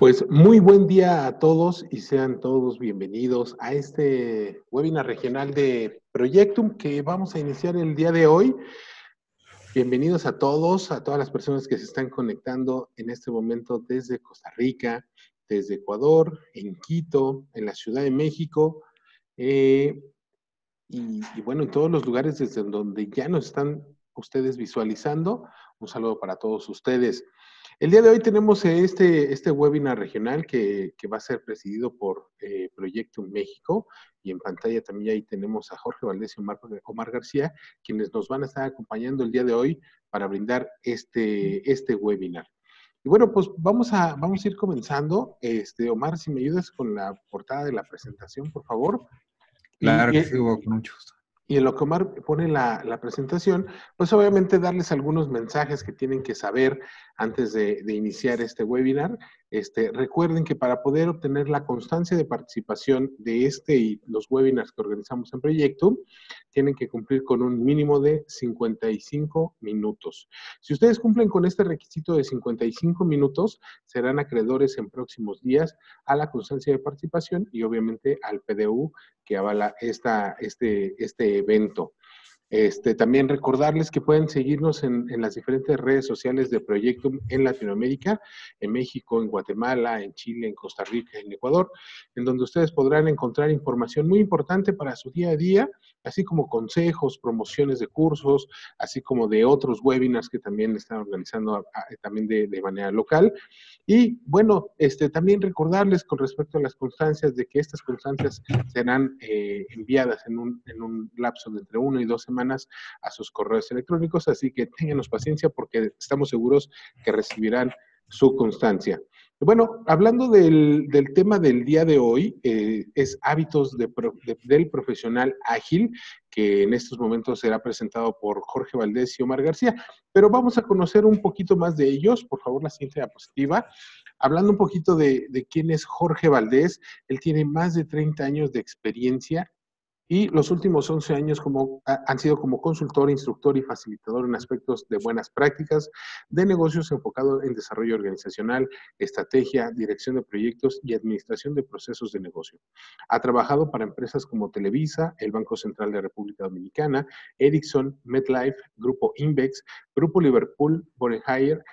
Pues muy buen día a todos y sean todos bienvenidos a este webinar regional de Proyectum que vamos a iniciar el día de hoy. Bienvenidos a todos, a todas las personas que se están conectando en este momento desde Costa Rica, desde Ecuador, en Quito, en la Ciudad de México, y bueno, en todos los lugares desde donde ya nos están ustedes visualizando. Un saludo para todos ustedes. El día de hoy tenemos este webinar regional que va a ser presidido por Proyectum México, y en pantalla también ahí tenemos a Jorge Valdés y Omar García, quienes nos van a estar acompañando el día de hoy para brindar este webinar. Y bueno, pues vamos a ir comenzando. Omar, si me ayudas con la portada de la presentación, por favor. Claro Y, que sí, Hugo, con mucho gusto. y en lo que Omar pone la presentación, pues obviamente darles algunos mensajes que tienen que saber antes de iniciar este webinar. Recuerden que para poder obtener la constancia de participación de y los webinars que organizamos en Proyectum, tienen que cumplir con un mínimo de 55 minutos. Si ustedes cumplen con este requisito de 55 minutos, serán acreedores en próximos días a la constancia de participación y obviamente al PDU que avala este evento. También recordarles que pueden seguirnos en las diferentes redes sociales de Proyectum en Latinoamérica, en México, en Guatemala, en Chile, en Costa Rica, en Ecuador, en donde ustedes podrán encontrar información muy importante para su día a día, así como consejos, promociones de cursos, así como de otros webinars que también están organizando también de manera local. Y bueno, también recordarles con respecto a las constancias de que estas constancias serán enviadas en un lapso de entre 1 y 2 semanas a sus correos electrónicos, así que ténganos paciencia porque estamos seguros que recibirán su constancia. Bueno, hablando del tema del día de hoy, es hábitos del profesional ágil, que en estos momentos será presentado por Jorge Valdés y Omar García, pero vamos a conocer un poquito más de ellos. Por favor, la siguiente diapositiva. Hablando un poquito de quién es Jorge Valdés, él tiene más de 30 años de experiencia y los últimos 11 años han sido como consultor, instructor y facilitador en aspectos de buenas prácticas de negocios enfocado en desarrollo organizacional, estrategia, dirección de proyectos y administración de procesos de negocio. Ha trabajado para empresas como Televisa, el Banco Central de República Dominicana, Ericsson, MetLife, Grupo Invex, Grupo Liverpool, Borehair,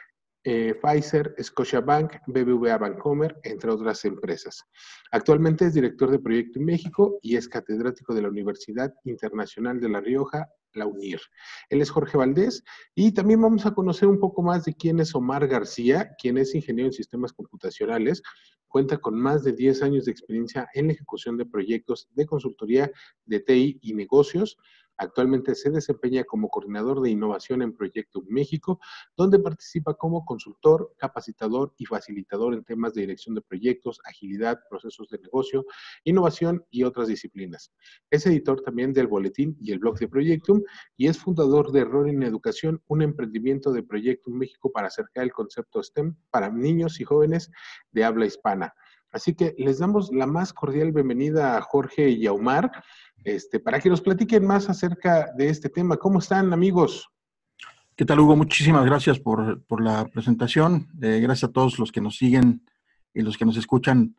Pfizer, Scotiabank, BBVA Bancomer, entre otras empresas. Actualmente es director de Proyecto en México y es catedrático de la Universidad Internacional de La Rioja, la UNIR. Él es Jorge Valdés y también vamos a conocer un poco más de quién es Omar García, quien es ingeniero en sistemas computacionales, cuenta con más de 10 años de experiencia en la ejecución de proyectos de consultoría de TI y negocios. Actualmente se desempeña como coordinador de innovación en Proyecto México, donde participa como consultor, capacitador y facilitador en temas de dirección de proyectos, agilidad, procesos de negocio, innovación y otras disciplinas. Es editor también del boletín y el blog de Proyectum y es fundador de Error en Educación, un emprendimiento de Proyectum México para acercar el concepto STEM para niños y jóvenes de habla hispana. Así que les damos la más cordial bienvenida a Jorge y a Omar, para que nos platiquen más acerca de este tema. ¿Cómo están, amigos? ¿Qué tal, Hugo? Muchísimas gracias por la presentación. Gracias a todos los que nos siguen y los que nos escuchan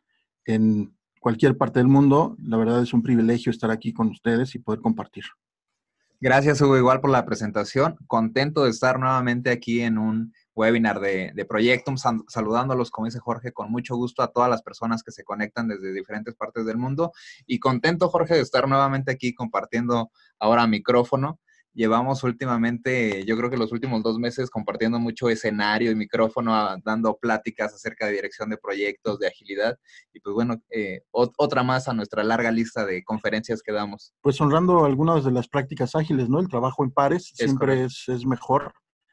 en cualquier parte del mundo. La verdad es un privilegio estar aquí con ustedes y poder compartir. Gracias, Hugo, igual por la presentación. Contento de estar nuevamente aquí en un webinar de Proyectum, saludándolos, como dice Jorge, con mucho gusto a todas las personas que se conectan desde diferentes partes del mundo. Y contento, Jorge, de estar nuevamente aquí compartiendo ahora micrófono. Llevamos últimamente, yo creo que los últimos 2 meses, compartiendo mucho escenario y micrófono, dando pláticas acerca de dirección de proyectos, de agilidad. Y pues bueno, otra más a nuestra larga lista de conferencias que damos. Pues honrando algunas de las prácticas ágiles, ¿no? El trabajo en pares siempre es mejor.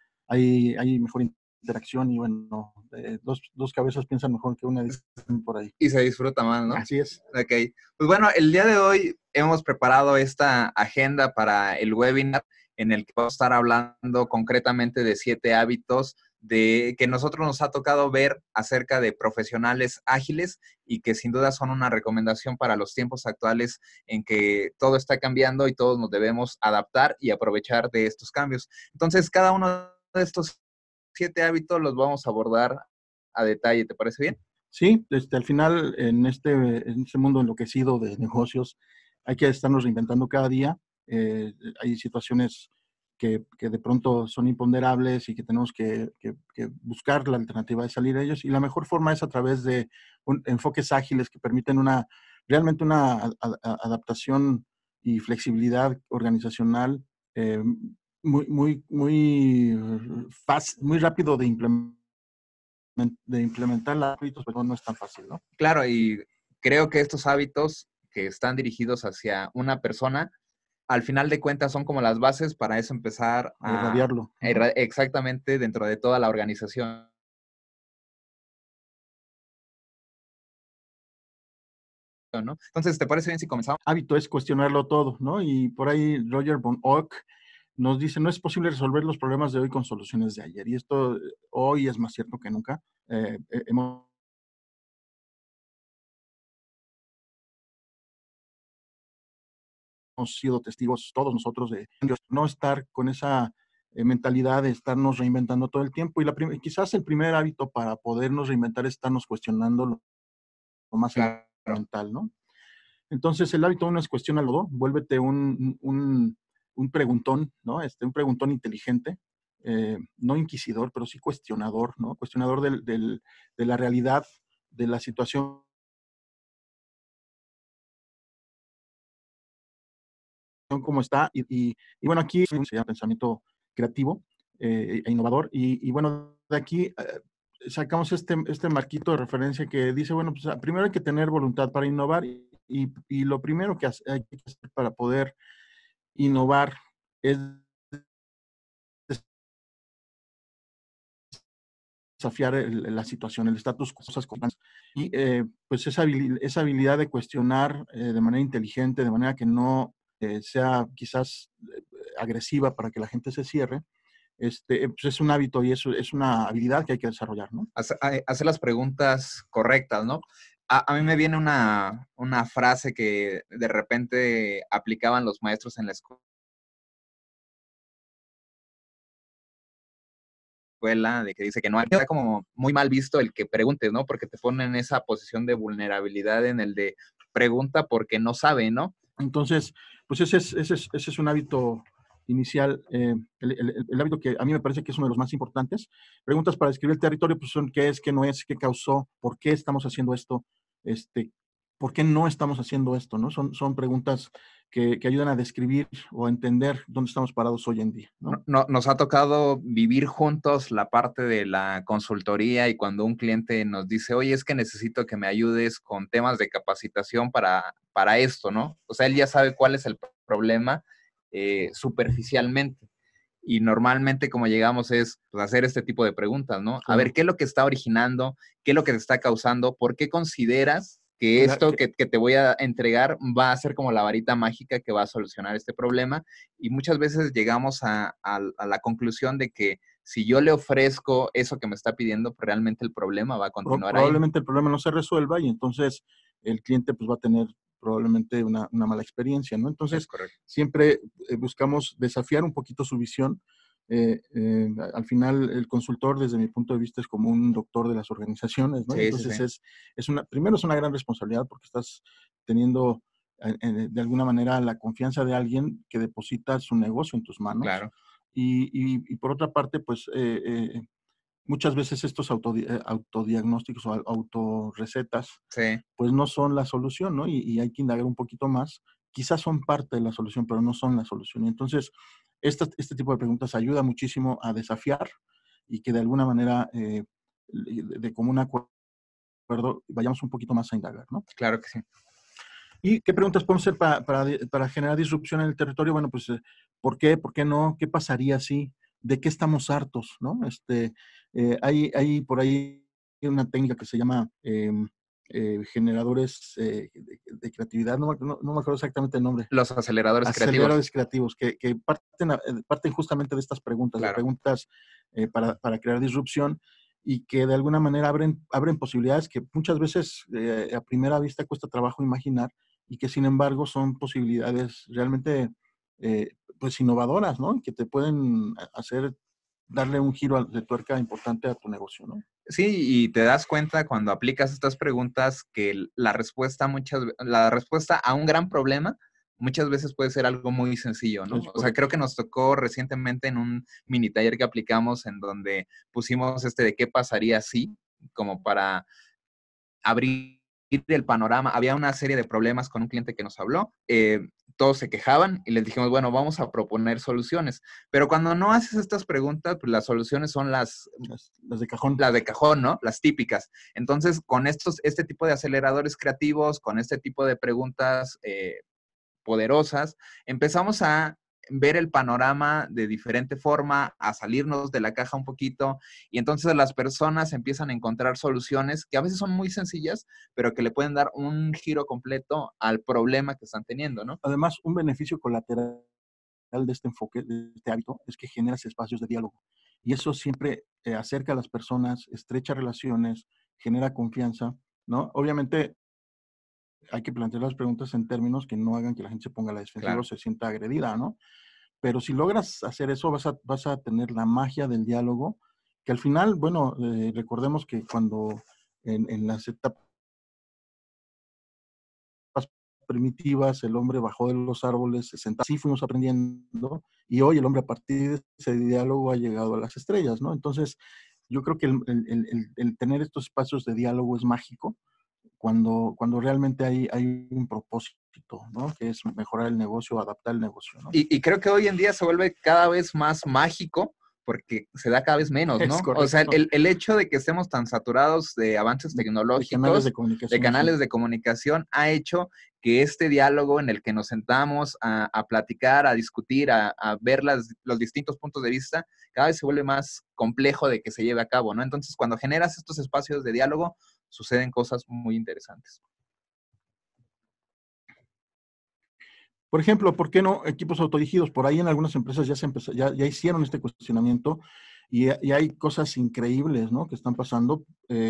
Hay mejor interacción y bueno, dos cabezas piensan mejor que una, dicen por ahí. Y se disfruta más, ¿no? Así es. Ok. Pues bueno, el día de hoy hemos preparado esta agenda para el webinar en el que vamos a estar hablando concretamente de 7 hábitos que nosotros nos ha tocado ver acerca de profesionales ágiles y que sin duda son una recomendación para los tiempos actuales en que todo está cambiando y todos nos debemos adaptar y aprovechar de estos cambios. Entonces, cada uno de estos 7 hábitos los vamos a abordar a detalle. ¿Te parece bien? Sí, al final, en este mundo enloquecido de negocios, hay que estarnos reinventando cada día. Hay situaciones que de pronto son imponderables y que tenemos que buscar la alternativa de salir de ellos. Y la mejor forma es a través de enfoques ágiles que permiten realmente una adaptación y flexibilidad organizacional eh, muy fácil, muy rápido de implementar los hábitos, pero no es tan fácil, ¿no? Claro, y creo que estos hábitos que están dirigidos hacia una persona, al final de cuentas son como las bases para eso empezar A irradiarlo. exactamente dentro de toda la organización, ¿no? Entonces, ¿te parece bien si comenzamos? Hábito es cuestionarlo todo, ¿no? Y por ahí Roger von Ock nos dice, no es posible resolver los problemas de hoy con soluciones de ayer. Y esto hoy es más cierto que nunca. Hemos sido testigos todos nosotros de no estar con esa mentalidad de estarnos reinventando todo el tiempo. Y quizás el primer hábito para podernos reinventar es estarnos cuestionando lo más Claro. elemental, ¿no? Entonces, el hábito uno es cuestiónalo, vuélvete un preguntón, ¿no? Un preguntón inteligente, no inquisidor, pero sí cuestionador, ¿no? Cuestionador de la realidad, de la situación como está. Y bueno, aquí se llama pensamiento creativo e innovador. Y bueno, de aquí sacamos este marquito de referencia que dice, bueno, pues primero hay que tener voluntad para innovar y lo primero que hay que hacer para poder innovar es desafiar la situación, el status quo, cosas como y pues esa habilidad de cuestionar de manera inteligente, de manera que no sea quizás agresiva para que la gente se cierre, pues es un hábito y eso es una habilidad que hay que desarrollar, ¿no? Hacer las preguntas correctas, ¿no? A mí me viene una frase que de repente aplicaban los maestros en la escuela, de que dice que no hay, está como muy mal visto el que preguntes, ¿no? Porque te ponen en esa posición de vulnerabilidad en el de pregunta porque no sabe, ¿no? Entonces, pues ese es un hábito inicial, el hábito que a mí me parece que es uno de los más importantes. Preguntas para describir el territorio, pues son qué es, qué no es, qué causó, por qué estamos haciendo esto, por qué no estamos haciendo esto, ¿no? Son preguntas que ayudan a describir o a entender dónde estamos parados hoy en día, ¿no? Nos ha tocado vivir juntos la parte de la consultoría y cuando un cliente nos dice, oye, es que necesito que me ayudes con temas de capacitación para esto, ¿no? O sea, él ya sabe cuál es el problema superficialmente. Y normalmente como llegamos es pues, hacer este tipo de preguntas, ¿no? A ver, ¿qué es lo que está originando? ¿Qué es lo que te está causando? ¿Por qué consideras que esto que te voy a entregar va a ser como la varita mágica que va a solucionar este problema? Y muchas veces llegamos a la conclusión de que si yo le ofrezco eso que me está pidiendo, pues realmente el problema va a continuar ahí. Probablemente el problema no se resuelva y entonces el cliente pues va a tener probablemente una mala experiencia, ¿no? Entonces, siempre buscamos desafiar un poquito su visión. Al final, el consultor, desde mi punto de vista, es como un doctor de las organizaciones, ¿no? Sí, Entonces, sí, sí. primero es una gran responsabilidad porque estás teniendo, de alguna manera, la confianza de alguien que deposita su negocio en tus manos. Claro. Y por otra parte, pues, muchas veces estos autodiagnósticos o autorrecetas, Sí. pues no son la solución, ¿no? Y hay que indagar un poquito más. Quizás son parte de la solución, pero no son la solución. Y entonces, este tipo de preguntas ayuda muchísimo a desafiar y que de alguna manera, de común acuerdo, vayamos un poquito más a indagar, ¿no? Claro que sí. ¿Y qué preguntas podemos hacer para generar disrupción en el territorio? Bueno, pues, ¿por qué? ¿Por qué no? ¿Qué pasaría si? ¿De qué estamos hartos? ¿No? Hay por ahí una técnica que se llama generadores de creatividad, no me acuerdo exactamente el nombre. Los aceleradores Aceleradores creativos, que parten justamente de estas preguntas, Claro. de preguntas para crear disrupción y que de alguna manera abren posibilidades que muchas veces a primera vista cuesta trabajo imaginar y que sin embargo son posibilidades realmente pues innovadoras, ¿no? Que te pueden hacer darle un giro de tuerca importante a tu negocio, ¿no? Sí, y te das cuenta cuando aplicas estas preguntas que la respuesta a un gran problema muchas veces puede ser algo muy sencillo, ¿no? Es O sea, creo correcto. que nos tocó recientemente en un mini taller que aplicamos en donde pusimos de qué pasaría si, como para abrir el panorama. Había una serie de problemas con un cliente que nos habló. Todos se quejaban y les dijimos, bueno, vamos a proponer soluciones. Pero cuando no haces estas preguntas, pues las soluciones son Las de cajón. las de cajón, ¿no? Las típicas. Entonces, con este tipo de aceleradores creativos, con este tipo de preguntas poderosas, empezamos a ver el panorama de diferente forma, a salirnos de la caja un poquito, y entonces las personas empiezan a encontrar soluciones que a veces son muy sencillas, pero que le pueden dar un giro completo al problema que están teniendo, ¿no? Además, un beneficio colateral de este enfoque, de este hábito, es que generas espacios de diálogo. Y eso siempre acerca a las personas, estrecha relaciones, genera confianza, ¿no? Obviamente hay que plantear las preguntas en términos que no hagan que la gente se ponga a la defensiva o Claro. se sienta agredida, ¿no? Pero si logras hacer eso, vas a tener la magia del diálogo, que al final, bueno, recordemos que cuando en las etapas primitivas el hombre bajó de los árboles, se sentaba, así fuimos aprendiendo, y hoy el hombre a partir de ese diálogo ha llegado a las estrellas, ¿no? Entonces, yo creo que el tener estos espacios de diálogo es mágico cuando realmente hay un propósito, ¿no? Que es mejorar el negocio, adaptar el negocio, ¿no? Y creo que hoy en día se vuelve cada vez más mágico porque se da cada vez menos, Es ¿no? O sea, correcto. el hecho de que estemos tan saturados de avances De canales de tecnológicos, de comunicación, canales sí. de comunicación, ha hecho que este diálogo en el que nos sentamos a platicar, a discutir, a ver los distintos puntos de vista, cada vez se vuelve más complejo de que se lleve a cabo, ¿no? Entonces, cuando generas estos espacios de diálogo, suceden cosas muy interesantes. Por ejemplo, ¿por qué no equipos autodirigidos? Por ahí en algunas empresas ya hicieron este cuestionamiento y hay cosas increíbles, ¿no? Que están pasando.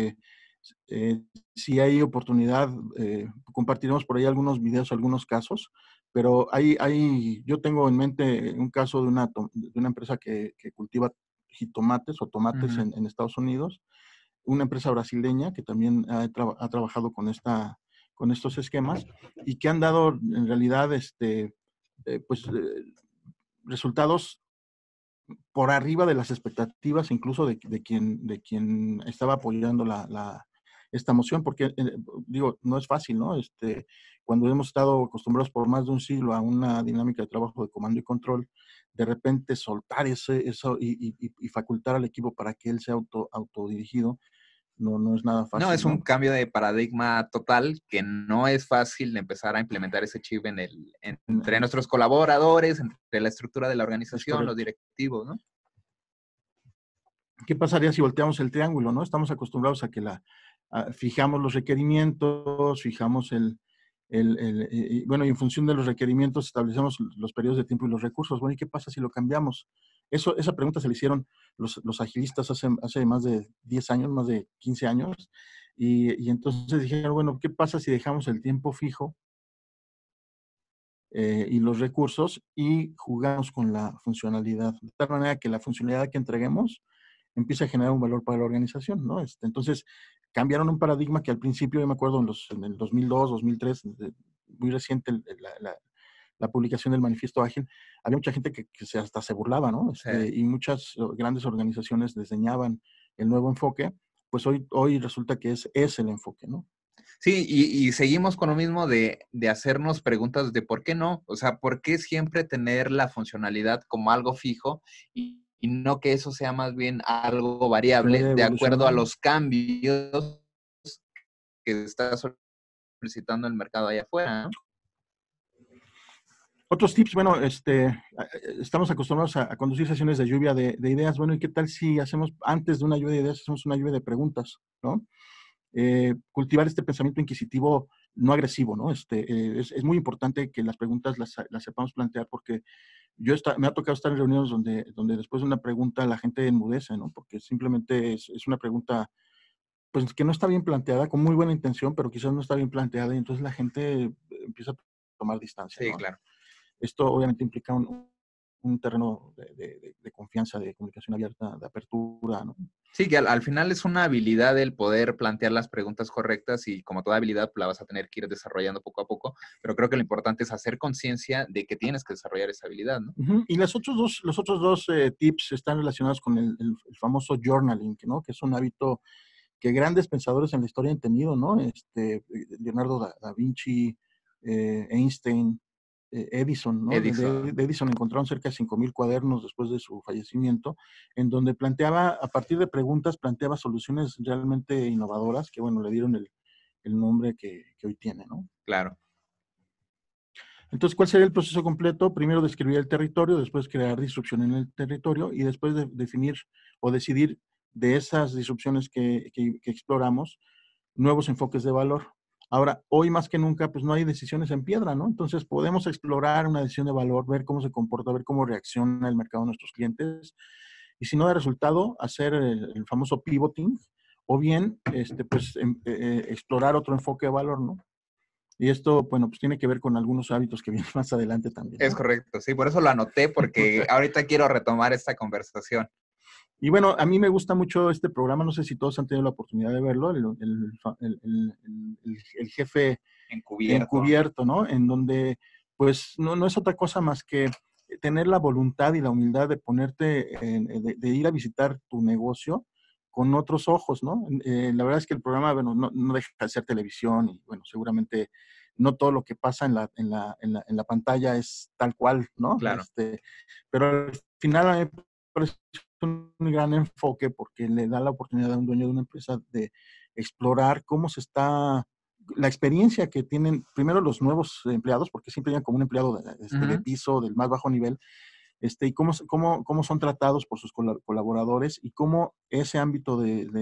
Si hay oportunidad, compartiremos por ahí algunos videos, algunos casos, pero yo tengo en mente un caso de una empresa que cultiva jitomates o tomates Ujú. en Estados Unidos, una empresa brasileña que también ha trabajado con estos esquemas y que han dado en realidad pues, resultados por arriba de las expectativas, incluso de quien estaba apoyando esta moción, porque digo, no es fácil, ¿no? Cuando hemos estado acostumbrados por más de un siglo a una dinámica de trabajo de comando y control, de repente soltar eso y facultar al equipo para que él sea autodirigido, no es nada No, fácil, es un ¿no? cambio de paradigma total que no es fácil de empezar a implementar ese chip entre En- nuestros colaboradores, entre la estructura de la Es organización, los correcto. directivos, ¿no? ¿Qué pasaría si volteamos el triángulo, no? Estamos acostumbrados a que fijamos los requerimientos, fijamos bueno, y en función de los requerimientos establecemos los periodos de tiempo y los recursos. Bueno, ¿y qué pasa si lo cambiamos? Esa pregunta se le hicieron los agilistas hace más de 10 años, más de 15 años, y entonces dijeron, bueno, ¿qué pasa si dejamos el tiempo fijo y los recursos y jugamos con la funcionalidad? De tal manera que la funcionalidad que entreguemos empieza a generar un valor para la organización, ¿no? Entonces, cambiaron un paradigma que al principio, yo me acuerdo en el 2002, 2003, muy reciente la publicación del Manifiesto Ágil, había mucha gente que hasta se burlaba, ¿no? Sí. Y muchas grandes organizaciones desdeñaban el nuevo enfoque, pues hoy resulta que es el enfoque, ¿no? Sí, y seguimos con lo mismo de hacernos preguntas de por qué no, o sea, por qué siempre tener la funcionalidad como algo fijo y no que eso sea más bien algo Que variable vaya de acuerdo a evolucionando. los cambios que está solicitando el mercado allá afuera, ¿no? Otros tips, bueno, estamos acostumbrados a conducir sesiones de lluvia de ideas. Bueno, ¿y qué tal si hacemos, antes de una lluvia de ideas, hacemos una lluvia de preguntas, ¿no? Cultivar este pensamiento inquisitivo no agresivo, ¿no? Es muy importante que las preguntas las sepamos plantear porque me ha tocado estar en reuniones donde después de una pregunta la gente enmudece, ¿no? Porque simplemente es una pregunta, pues, que no está bien planteada, con muy buena intención, pero quizás no está bien planteada y entonces la gente empieza a tomar distancia, Sí, ¿no? claro. Esto obviamente implica un terreno de confianza, de comunicación abierta, de apertura, ¿no? Sí, que al final es una habilidad el poder plantear las preguntas correctas y como toda habilidad la vas a tener que ir desarrollando poco a poco, pero creo que lo importante es hacer conciencia de que tienes que desarrollar esa habilidad, ¿no? Y los otros dos tips están relacionados con el famoso journaling, ¿no? Que es un hábito que grandes pensadores en la historia han tenido, ¿no? Leonardo da Vinci, Einstein, Edison, ¿no? Edison. De Edison encontraron cerca de 5,000 cuadernos después de su fallecimiento, en donde planteaba, a partir de preguntas, planteaba soluciones realmente innovadoras, que bueno, le dieron el nombre que hoy tiene, ¿no? Claro. Entonces, ¿cuál sería el proceso completo? Primero describir el territorio, después crear disrupción en el territorio y después definir o decidir de esas disrupciones que exploramos nuevos enfoques de valor. Ahora, hoy más que nunca, pues no hay decisiones en piedra, ¿no? Entonces podemos explorar una decisión de valor, ver cómo se comporta, ver cómo reacciona el mercado de nuestros clientes y si no da resultado, hacer el famoso pivoting o bien, explorar otro enfoque de valor, ¿no? Y esto, bueno, pues tiene que ver con algunos hábitos que vienen más adelante también, Es ¿no? correcto, sí, por eso lo anoté, porque ahorita quiero retomar esta conversación. Y bueno, a mí me gusta mucho este programa, no sé si todos han tenido la oportunidad de verlo, el jefe encubierto, ¿no? En donde, pues, no es otra cosa más que tener la voluntad y la humildad de ponerte, de ir a visitar tu negocio con otros ojos, ¿no? La verdad es que el programa, bueno, no deja de ser televisión y, bueno, seguramente no todo lo que pasa en la pantalla es tal cual, ¿no? Claro. Pero al final a mí me parece un gran enfoque porque le da la oportunidad a un dueño de una empresa de explorar cómo se está, la experiencia que tienen primero los nuevos empleados, porque siempre llegan como un empleado de piso, del más bajo nivel, y cómo son tratados por sus colaboradores y cómo ese ámbito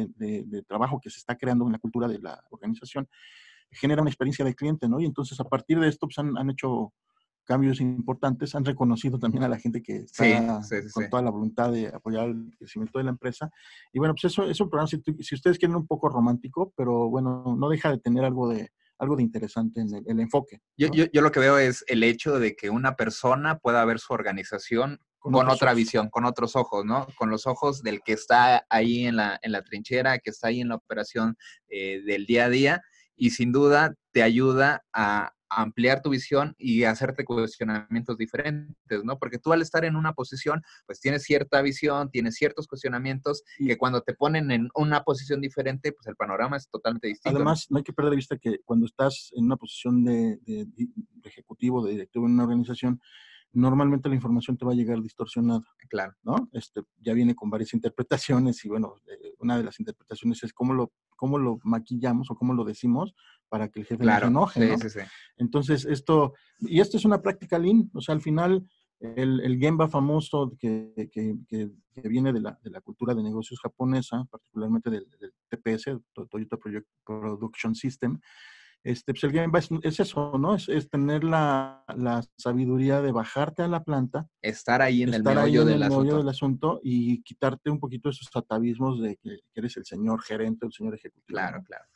de trabajo que se está creando en la cultura de la organización genera una experiencia de cliente, ¿no? Y entonces a partir de esto pues han hecho cambios importantes, han reconocido también a la gente que está con toda la voluntad de apoyar el crecimiento de la empresa. Y bueno, pues eso es un programa, si ustedes quieren, un poco romántico, pero bueno, no deja de tener algo de interesante en el enfoque, ¿no? Yo lo que veo es el hecho de que una persona pueda ver su organización con otra visión, con otros ojos, ¿no? Con los ojos del que está ahí en la trinchera, que está ahí en la operación del día a día, y sin duda te ayuda a ampliar tu visión y hacerte cuestionamientos diferentes, ¿no? Porque tú al estar en una posición, pues tienes cierta visión, tienes ciertos cuestionamientos que cuando te ponen en una posición diferente, pues el panorama es totalmente distinto. Además, no hay que perder de vista que cuando estás en una posición de ejecutivo, de directivo en una organización, normalmente la información te va a llegar distorsionada. Claro. ¿No? Ya viene con varias interpretaciones y bueno, una de las interpretaciones es cómo lo maquillamos o cómo lo decimos para que el jefe no se enoje, ¿no? Sí. Entonces, esto es una práctica Lean, o sea, al final el Gemba famoso que viene de la cultura de negocios japonesa, particularmente del TPS, Toyota Production System, pues el Gemba es eso, ¿no? Es tener la sabiduría de bajarte a la planta, estar ahí en el meollo del asunto y quitarte un poquito esos atavismos de que eres el señor gerente o el señor ejecutivo. Claro, ¿no? claro.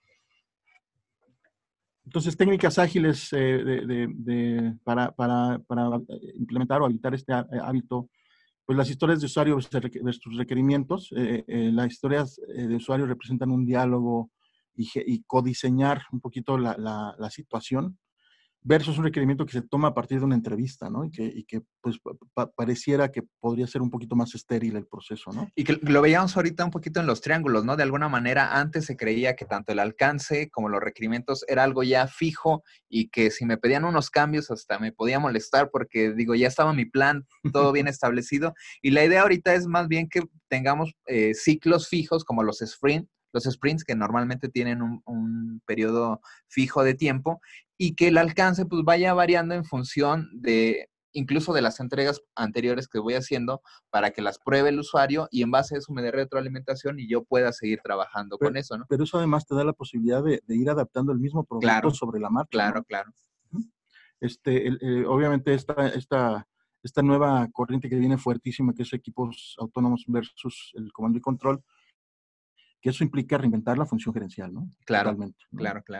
Entonces, técnicas ágiles para implementar o habilitar este hábito, pues las historias de usuario versus requerimientos. Las historias de usuario representan un diálogo y codiseñar un poquito la situación versus un requerimiento que se toma a partir de una entrevista, ¿no? Y que pues pareciera que podría ser un poquito más estéril el proceso, ¿no? Y que lo veíamos ahorita un poquito en los triángulos, ¿no? De alguna manera antes se creía que tanto el alcance como los requerimientos era algo ya fijo y que si me pedían unos cambios hasta me podía molestar porque digo, ya estaba mi plan, todo bien establecido. Y la idea ahorita es más bien que tengamos ciclos fijos como los sprints que normalmente tienen un periodo fijo de tiempo y que el alcance pues vaya variando en función de incluso de las entregas anteriores que voy haciendo para que las pruebe el usuario y en base a eso me dé retroalimentación y yo pueda seguir trabajando con eso, ¿no? Pero eso además te da la posibilidad de ir adaptando el mismo producto sobre la marcha. Claro, ¿no? Claro. Obviamente esta nueva corriente que viene fuertísima, que es equipos autónomos versus el comando y control, que eso implica reinventar la función gerencial, ¿no? Claro, totalmente. ¿no? Claro.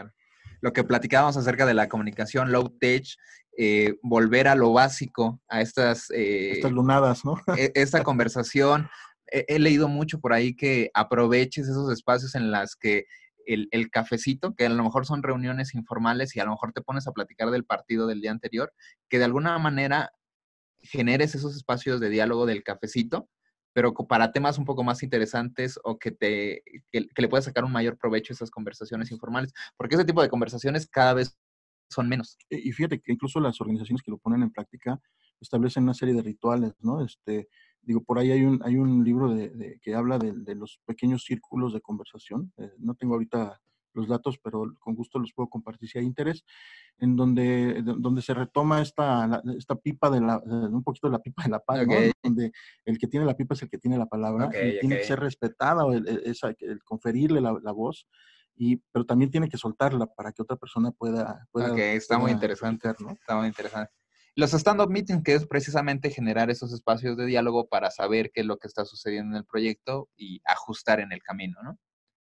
lo que platicábamos acerca de la comunicación low tech, volver a lo básico, a estas lunadas, ¿no? Esta conversación. He leído mucho por ahí que aproveches esos espacios en las que el cafecito, que a lo mejor son reuniones informales y a lo mejor te pones a platicar del partido del día anterior, que de alguna manera generes esos espacios de diálogo del cafecito, pero para temas un poco más interesantes o que le puedas sacar un mayor provecho a esas conversaciones informales, porque ese tipo de conversaciones cada vez son menos. Y fíjate que incluso las organizaciones que lo ponen en práctica establecen una serie de rituales, ¿no? Digo, por ahí hay un libro que habla de los pequeños círculos de conversación. No tengo ahorita los datos, pero con gusto los puedo compartir si hay interés, en donde se retoma esta pipa un poquito de la pipa de la paz, ¿no? Okay. Donde el que tiene la pipa es el que tiene la palabra, Okay, y tiene que ser respetada, el conferirle la voz, pero también tiene que soltarla para que otra persona pueda está muy interesante, ¿no? Está muy interesante. Los stand-up meetings, que es precisamente generar esos espacios de diálogo para saber qué es lo que está sucediendo en el proyecto y ajustar en el camino, ¿no?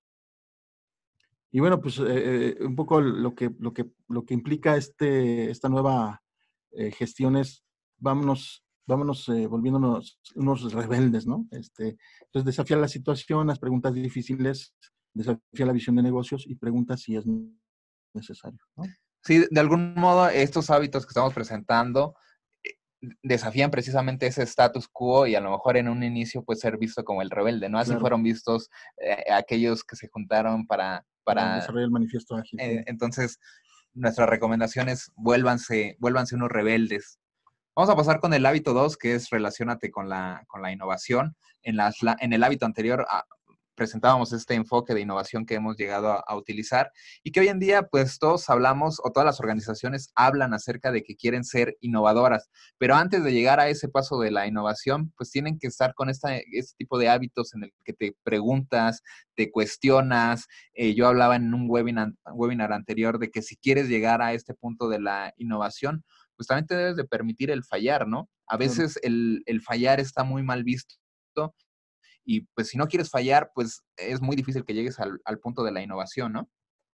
Y bueno, pues un poco lo que implica esta nueva gestión es vámonos volviéndonos unos rebeldes, ¿no? Entonces, desafiar la situación, las preguntas difíciles, desafiar la visión de negocios y pregunta si es necesario, ¿no? Sí, de algún modo estos hábitos que estamos presentando desafían precisamente ese status quo y a lo mejor en un inicio puede ser visto como el rebelde, ¿no? Así Claro. fueron vistos aquellos que se juntaron para desarrollar el manifiesto ágil. Entonces, nuestras recomendaciones, vuélvanse unos rebeldes. Vamos a pasar con el hábito 2, que es relaciónate con la innovación. En el hábito anterior presentábamos este enfoque de innovación que hemos llegado a utilizar y que hoy en día pues todos hablamos o todas las organizaciones hablan acerca de que quieren ser innovadoras, pero antes de llegar a ese paso de la innovación pues tienen que estar con este tipo de hábitos en el que te preguntas, te cuestionas. Yo hablaba en un webinar anterior de que si quieres llegar a este punto de la innovación, pues también te debes de permitir el fallar, ¿no? A veces el fallar está muy mal visto y pues si no quieres fallar, pues es muy difícil que llegues al punto de la innovación, ¿no?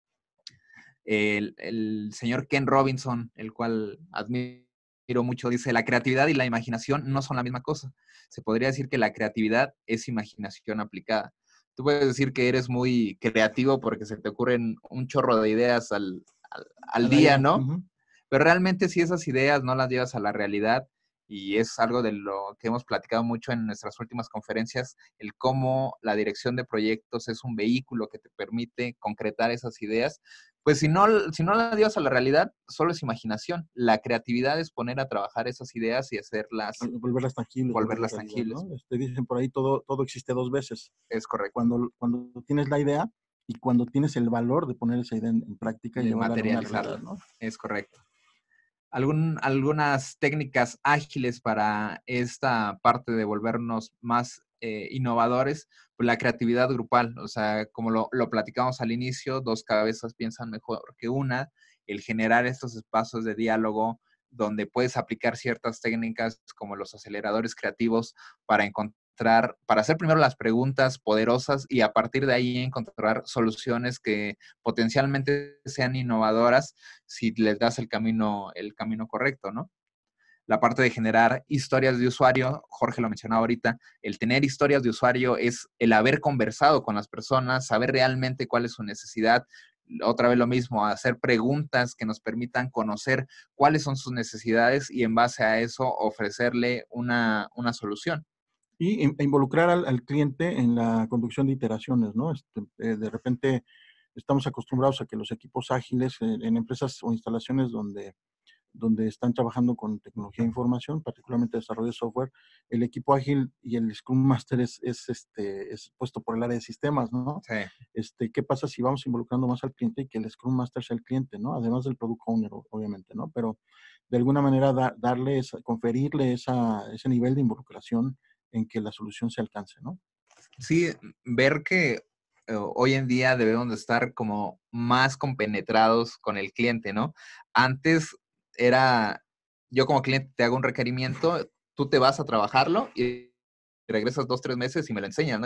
El señor Ken Robinson, el cual admiro mucho, dice, la creatividad y la imaginación no son la misma cosa. Se podría decir que la creatividad es imaginación aplicada. Tú puedes decir que eres muy creativo porque se te ocurren un chorro de ideas al día, ¿no? Uh-huh. Pero realmente si esas ideas no las llevas a la realidad, y es algo de lo que hemos platicado mucho en nuestras últimas conferencias, el cómo la dirección de proyectos es un vehículo que te permite concretar esas ideas, pues si no las llevas a la realidad, solo es imaginación. La creatividad es poner a trabajar esas ideas y hacerlas... Volverlas tangibles. ¿No? Dicen por ahí, todo existe dos veces. Es correcto. Cuando tienes la idea y cuando tienes el valor de poner esa idea en práctica y llevarla a una realidad, ¿no? Es correcto. Algunas técnicas ágiles para esta parte de volvernos más innovadores, pues la creatividad grupal, o sea, como lo platicamos al inicio, dos cabezas piensan mejor que una, el generar estos espacios de diálogo donde puedes aplicar ciertas técnicas como los aceleradores creativos para hacer primero las preguntas poderosas y a partir de ahí encontrar soluciones que potencialmente sean innovadoras si les das el camino correcto, ¿no? La parte de generar historias de usuario, Jorge lo mencionaba ahorita, el tener historias de usuario es el haber conversado con las personas, saber realmente cuál es su necesidad. Otra vez lo mismo, hacer preguntas que nos permitan conocer cuáles son sus necesidades y en base a eso ofrecerle una solución. Y involucrar al cliente en la conducción de iteraciones, ¿no? De repente estamos acostumbrados a que los equipos ágiles en empresas o instalaciones donde están trabajando con tecnología de información, particularmente desarrollo de software, el equipo ágil y el Scrum Master es puesto por el área de sistemas, ¿no? Sí. ¿Qué pasa si vamos involucrando más al cliente y que el Scrum Master sea el cliente, ¿no? Además del Product Owner, obviamente, ¿no? Pero de alguna manera conferirle ese nivel de involucración en que la solución se alcance, ¿no? Sí, ver que hoy en día debemos de estar como más compenetrados con el cliente, ¿no? Antes era, yo como cliente te hago un requerimiento, tú te vas a trabajarlo y regresas 2, 3 meses y me lo enseñas, ¿no? Y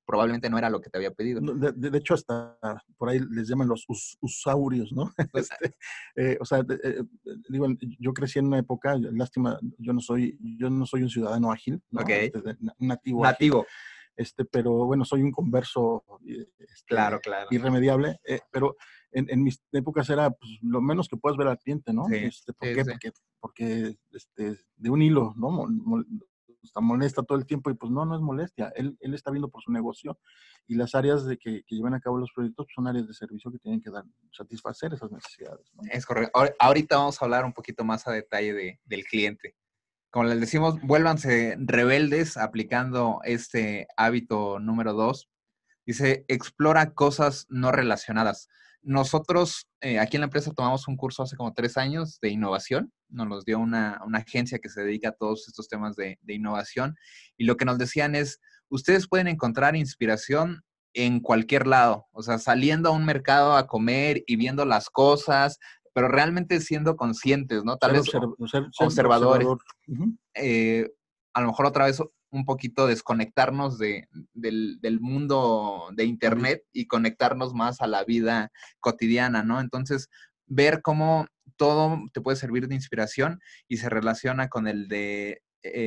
probablemente no era lo que te había pedido. De hecho, hasta por ahí les llaman los usaurios, ¿no? Pues, O sea, digo, yo crecí en una época, lástima, yo no soy un ciudadano ágil, ¿no? ok, Un nativo ágil, nativo, pero bueno, soy un converso claro, claro. irremediable, pero en mis épocas era pues, lo menos que puedas ver al cliente, ¿no? Sí, ¿Por sí, qué? sí. Porque de un hilo, ¿no? Está molesta todo el tiempo y pues no es molestia. Él está viendo por su negocio y las áreas que llevan a cabo los proyectos pues, son áreas de servicio que tienen que satisfacer esas necesidades, ¿no? Es correcto. Ahorita vamos a hablar un poquito más a detalle del cliente. Como les decimos, vuélvanse rebeldes aplicando este hábito número 2. Dice, explora cosas no relacionadas. Nosotros aquí en la empresa tomamos un curso hace como 3 años de innovación. Nos los dio una agencia que se dedica a todos estos temas de innovación. Y lo que nos decían es, ustedes pueden encontrar inspiración en cualquier lado. O sea, saliendo a un mercado a comer y viendo las cosas, pero realmente siendo conscientes, ¿no? Tal vez ser observadores. observador. Uh-huh. A lo mejor otra vez un poquito desconectarnos del mundo de internet y conectarnos más a la vida cotidiana, ¿no? Entonces, ver cómo todo te puede servir de inspiración y se relaciona con el de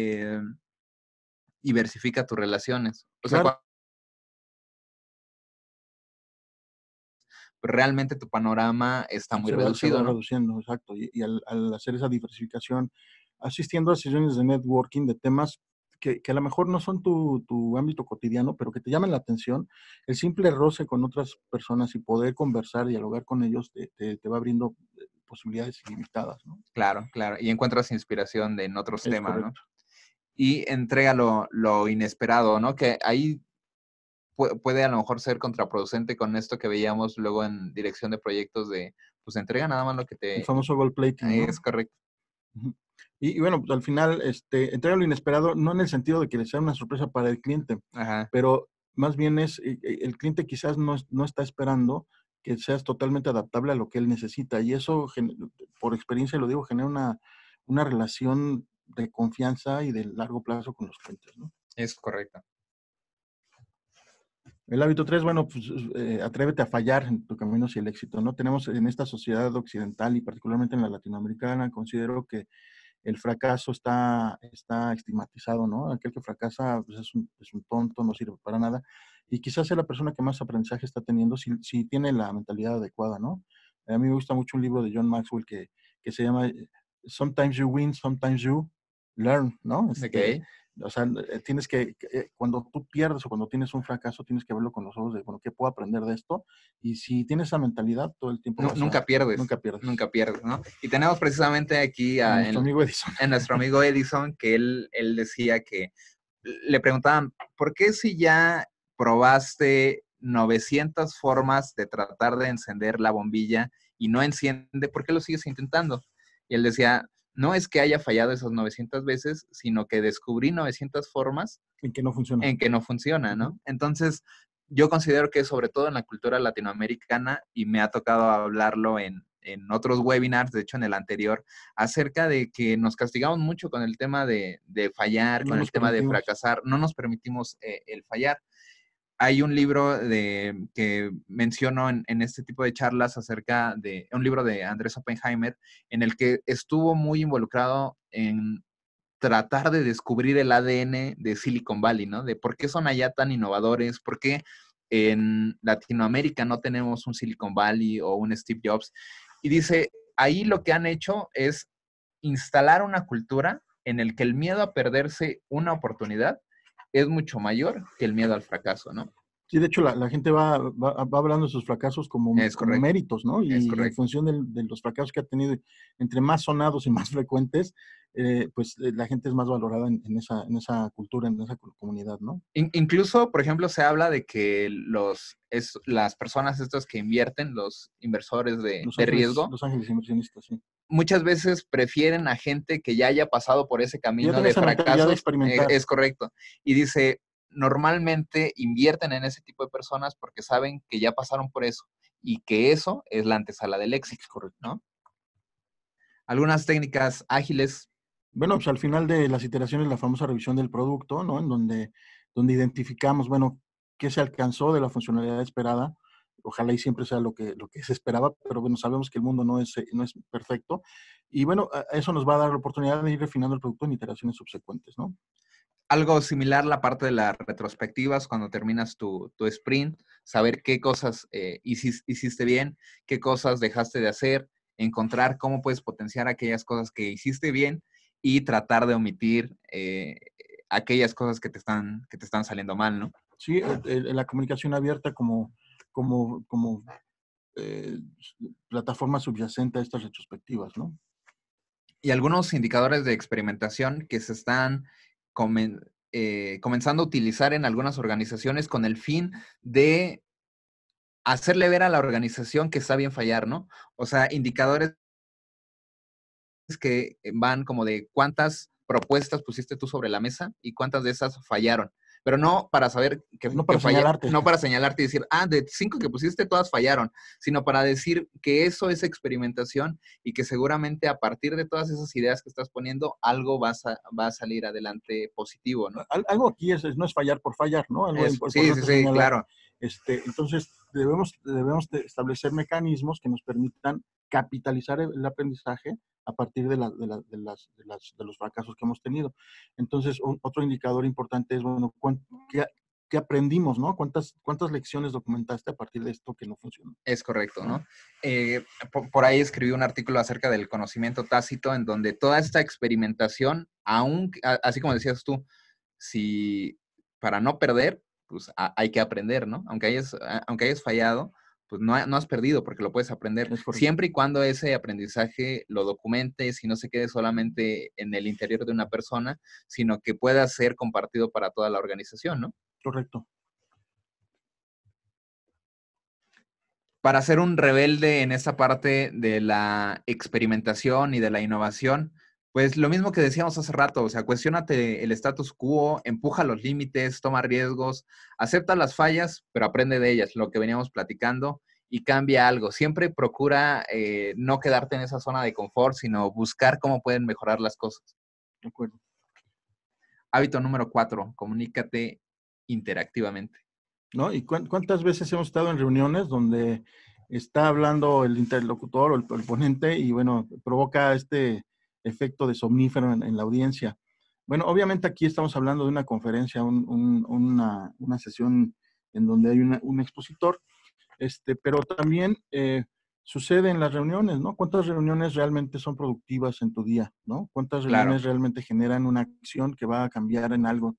diversifica tus relaciones. O sea, Claro. Realmente tu panorama está muy Se reducido, va ¿no? reduciendo, exacto. Y al hacer esa diversificación, asistiendo a sesiones de networking de temas que a lo mejor no son tu ámbito cotidiano, pero que te llaman la atención, el simple roce con otras personas y poder conversar, dialogar con ellos, te va abriendo posibilidades ilimitadas, ¿no? Claro, claro. Y encuentras inspiración en otros Es temas, ¿no? correcto. Y entrega lo inesperado, ¿no? Que ahí puede a lo mejor ser contraproducente con esto que veíamos luego en dirección de proyectos de, pues entrega nada más lo que El te... famoso gold plating, ¿no? Es correcto. Ujú. Y bueno, pues al final, entrega lo inesperado, no en el sentido de que sea una sorpresa para el cliente, Ajá. pero más bien es, el cliente quizás no está esperando que seas totalmente adaptable a lo que él necesita. Y eso, por experiencia lo digo, genera una relación de confianza y de largo plazo con los clientes, ¿no? Es correcto. El hábito 3, bueno, pues atrévete a fallar en tu camino hacia el éxito, ¿no? Tenemos en esta sociedad occidental y particularmente en la latinoamericana, considero que el fracaso está estigmatizado, ¿no? Aquel que fracasa pues es un tonto, no sirve para nada. Y quizás sea la persona que más aprendizaje está teniendo si tiene la mentalidad adecuada, ¿no? A mí me gusta mucho un libro de John Maxwell que se llama Sometimes You Win, Sometimes You Learn, ¿no? Ok. O sea, tienes cuando tú pierdes o cuando tienes un fracaso, tienes que verlo con los ojos de, bueno, ¿qué puedo aprender de esto? Y si tienes esa mentalidad, todo el tiempo Nunca pierdes. nunca pierdes. Nunca pierdes, ¿no? Y tenemos precisamente aquí A nuestro amigo Edison. en nuestro amigo Edison que él decía que le preguntaban, ¿por qué si ya probaste 900 formas de tratar de encender la bombilla y no enciende, ¿por qué lo sigues intentando? Y él decía, no es que haya fallado esas 900 veces, sino que descubrí 900 formas En que no funciona. en que no funciona, ¿no? Uh-huh. Entonces, yo considero que sobre todo en la cultura latinoamericana, y me ha tocado hablarlo en otros webinars, de hecho en el anterior, acerca de que nos castigamos mucho con el tema de fallar, No con el nos tema de permitimos. fracasar, no nos permitimos el fallar. Hay un libro que menciono en este tipo de charlas acerca de un libro de Andrés Oppenheimer, en el que estuvo muy involucrado en tratar de descubrir el ADN de Silicon Valley, ¿no? De por qué son allá tan innovadores, por qué en Latinoamérica no tenemos un Silicon Valley o un Steve Jobs. Y dice, ahí lo que han hecho es instalar una cultura en el que el miedo a perderse una oportunidad es mucho mayor que el miedo al fracaso, ¿no? Sí, de hecho, la gente va hablando de sus fracasos como méritos, ¿no? Y en función de los fracasos que ha tenido, entre más sonados y más frecuentes, pues la gente es más valorada en esa cultura, en esa comunidad, ¿no? Incluso, por ejemplo, se habla de que las personas estas que invierten, los inversores de riesgo, Los ángeles inversionistas, sí. Muchas veces prefieren a gente que ya haya pasado por ese camino de fracasos. Es correcto. Y dice, normalmente invierten en ese tipo de personas porque saben que ya pasaron por eso y que eso es la antesala del éxito, correcto, ¿no? Algunas técnicas ágiles. Bueno, pues al final de las iteraciones, la famosa revisión del producto, ¿no? En donde identificamos, bueno, qué se alcanzó de la funcionalidad esperada. Ojalá y siempre sea lo que se esperaba, pero bueno, sabemos que el mundo no es perfecto. Y bueno, eso nos va a dar la oportunidad de ir refinando el producto en iteraciones subsecuentes, ¿no? Algo similar la parte de las retrospectivas cuando terminas tu sprint, saber qué cosas hiciste bien, qué cosas dejaste de hacer, encontrar cómo puedes potenciar aquellas cosas que hiciste bien y tratar de omitir aquellas cosas que te están saliendo mal, ¿no? Sí, la comunicación abierta como eh, plataforma subyacente a estas retrospectivas, ¿no? Y algunos indicadores de experimentación que se están comenzando a utilizar en algunas organizaciones con el fin de hacerle ver a la organización que está bien fallar, ¿no? O sea, indicadores que van como de cuántas propuestas pusiste tú sobre la mesa y cuántas de esas fallaron. Pero no para saber No para señalarte. no para señalarte y decir, de 5 que pusiste, todas fallaron, sino para decir que eso es experimentación y que seguramente a partir de todas esas ideas que estás poniendo, algo va a salir adelante positivo, ¿no? Algo aquí no es fallar por fallar, ¿no? Algo importante sí, señalar. Claro. Entonces, debemos de establecer mecanismos que nos permitan capitalizar el aprendizaje a partir de los fracasos que hemos tenido. Entonces, otro indicador importante es, bueno, ¿qué aprendimos, no? ¿Cuántas lecciones documentaste a partir de esto que no funcionó? Es correcto, ¿no? Por ahí escribí un artículo acerca del conocimiento tácito, en donde toda esta experimentación, así como decías tú, si para no perder, pues hay que aprender, ¿no? Aunque hayas fallado, pues no has perdido porque lo puedes aprender. Siempre y cuando ese aprendizaje lo documentes y no se quede solamente en el interior de una persona, sino que pueda ser compartido para toda la organización, ¿no? Correcto. Para ser un rebelde en esa parte de la experimentación y de la innovación, pues lo mismo que decíamos hace rato, o sea, cuestiónate el status quo, empuja los límites, toma riesgos, acepta las fallas, pero aprende de ellas, lo que veníamos platicando, y cambia algo. Siempre procura no quedarte en esa zona de confort, sino buscar cómo pueden mejorar las cosas. De acuerdo. Hábito número 4, comunícate interactivamente. ¿No? ¿Y cuántas veces hemos estado en reuniones donde está hablando el interlocutor o el ponente y, bueno, provoca este efecto de somnífero en la audiencia? Bueno, obviamente aquí estamos hablando de una conferencia, una sesión en donde hay un expositor, pero también sucede en las reuniones, ¿no? ¿Cuántas reuniones realmente son productivas en tu día, ¿no? ¿Cuántas reuniones realmente generan una acción que va a cambiar en algo?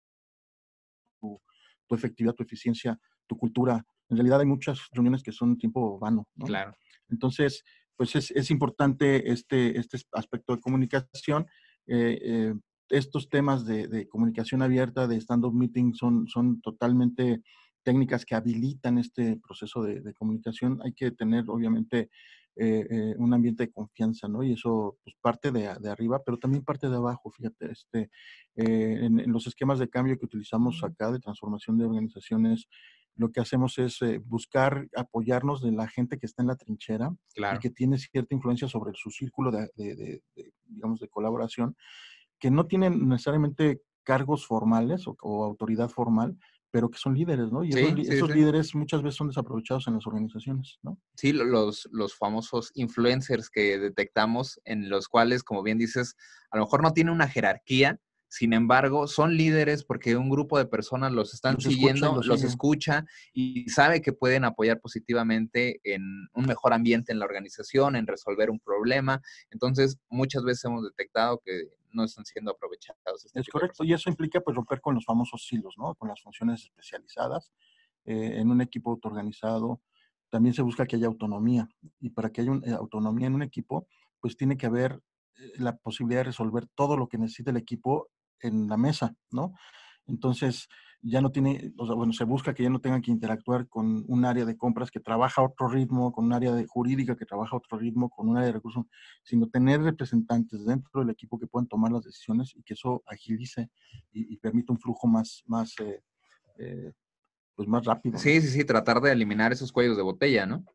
Tu efectividad, tu eficiencia, tu cultura. En realidad hay muchas reuniones que son tiempo vano, ¿no? Claro. Entonces, pues es importante este aspecto de comunicación. Estos temas de comunicación abierta, de stand-up meeting, son totalmente técnicas que habilitan este proceso de comunicación. Hay que tener, obviamente, un ambiente de confianza, ¿no? Y eso, pues, parte de arriba, pero también parte de abajo, fíjate. En los esquemas de cambio que utilizamos acá de transformación de organizaciones, lo que hacemos es buscar apoyarnos de la gente que está en la trinchera y que tiene cierta influencia sobre su círculo digamos, de colaboración, que no tienen necesariamente cargos formales o autoridad formal, pero que son líderes, ¿no? Y esos líderes muchas veces son desaprovechados en las organizaciones, ¿no? Sí, los famosos influencers que detectamos, en los cuales, como bien dices, a lo mejor no tiene una jerarquía, sin embargo, son líderes porque un grupo de personas los están siguiendo, los escucha y sabe que pueden apoyar positivamente en un mejor ambiente en la organización, en resolver un problema. Entonces, muchas veces hemos detectado que no están siendo aprovechados. Es correcto, y eso implica, pues, romper con los famosos silos, ¿no? Con las funciones especializadas. En un equipo autoorganizado también se busca que haya autonomía, y para que haya autonomía en un equipo, pues tiene que haber la posibilidad de resolver todo lo que necesita el equipo en la mesa, ¿no? Entonces, ya no tiene, o sea, bueno, se busca que ya no tengan que interactuar con un área de compras que trabaja a otro ritmo, con un área de jurídica que trabaja a otro ritmo, con un área de recursos, sino tener representantes dentro del equipo que puedan tomar las decisiones y que eso agilice y permita un flujo pues más rápido, ¿no? Sí, tratar de eliminar esos cuellos de botella, ¿no?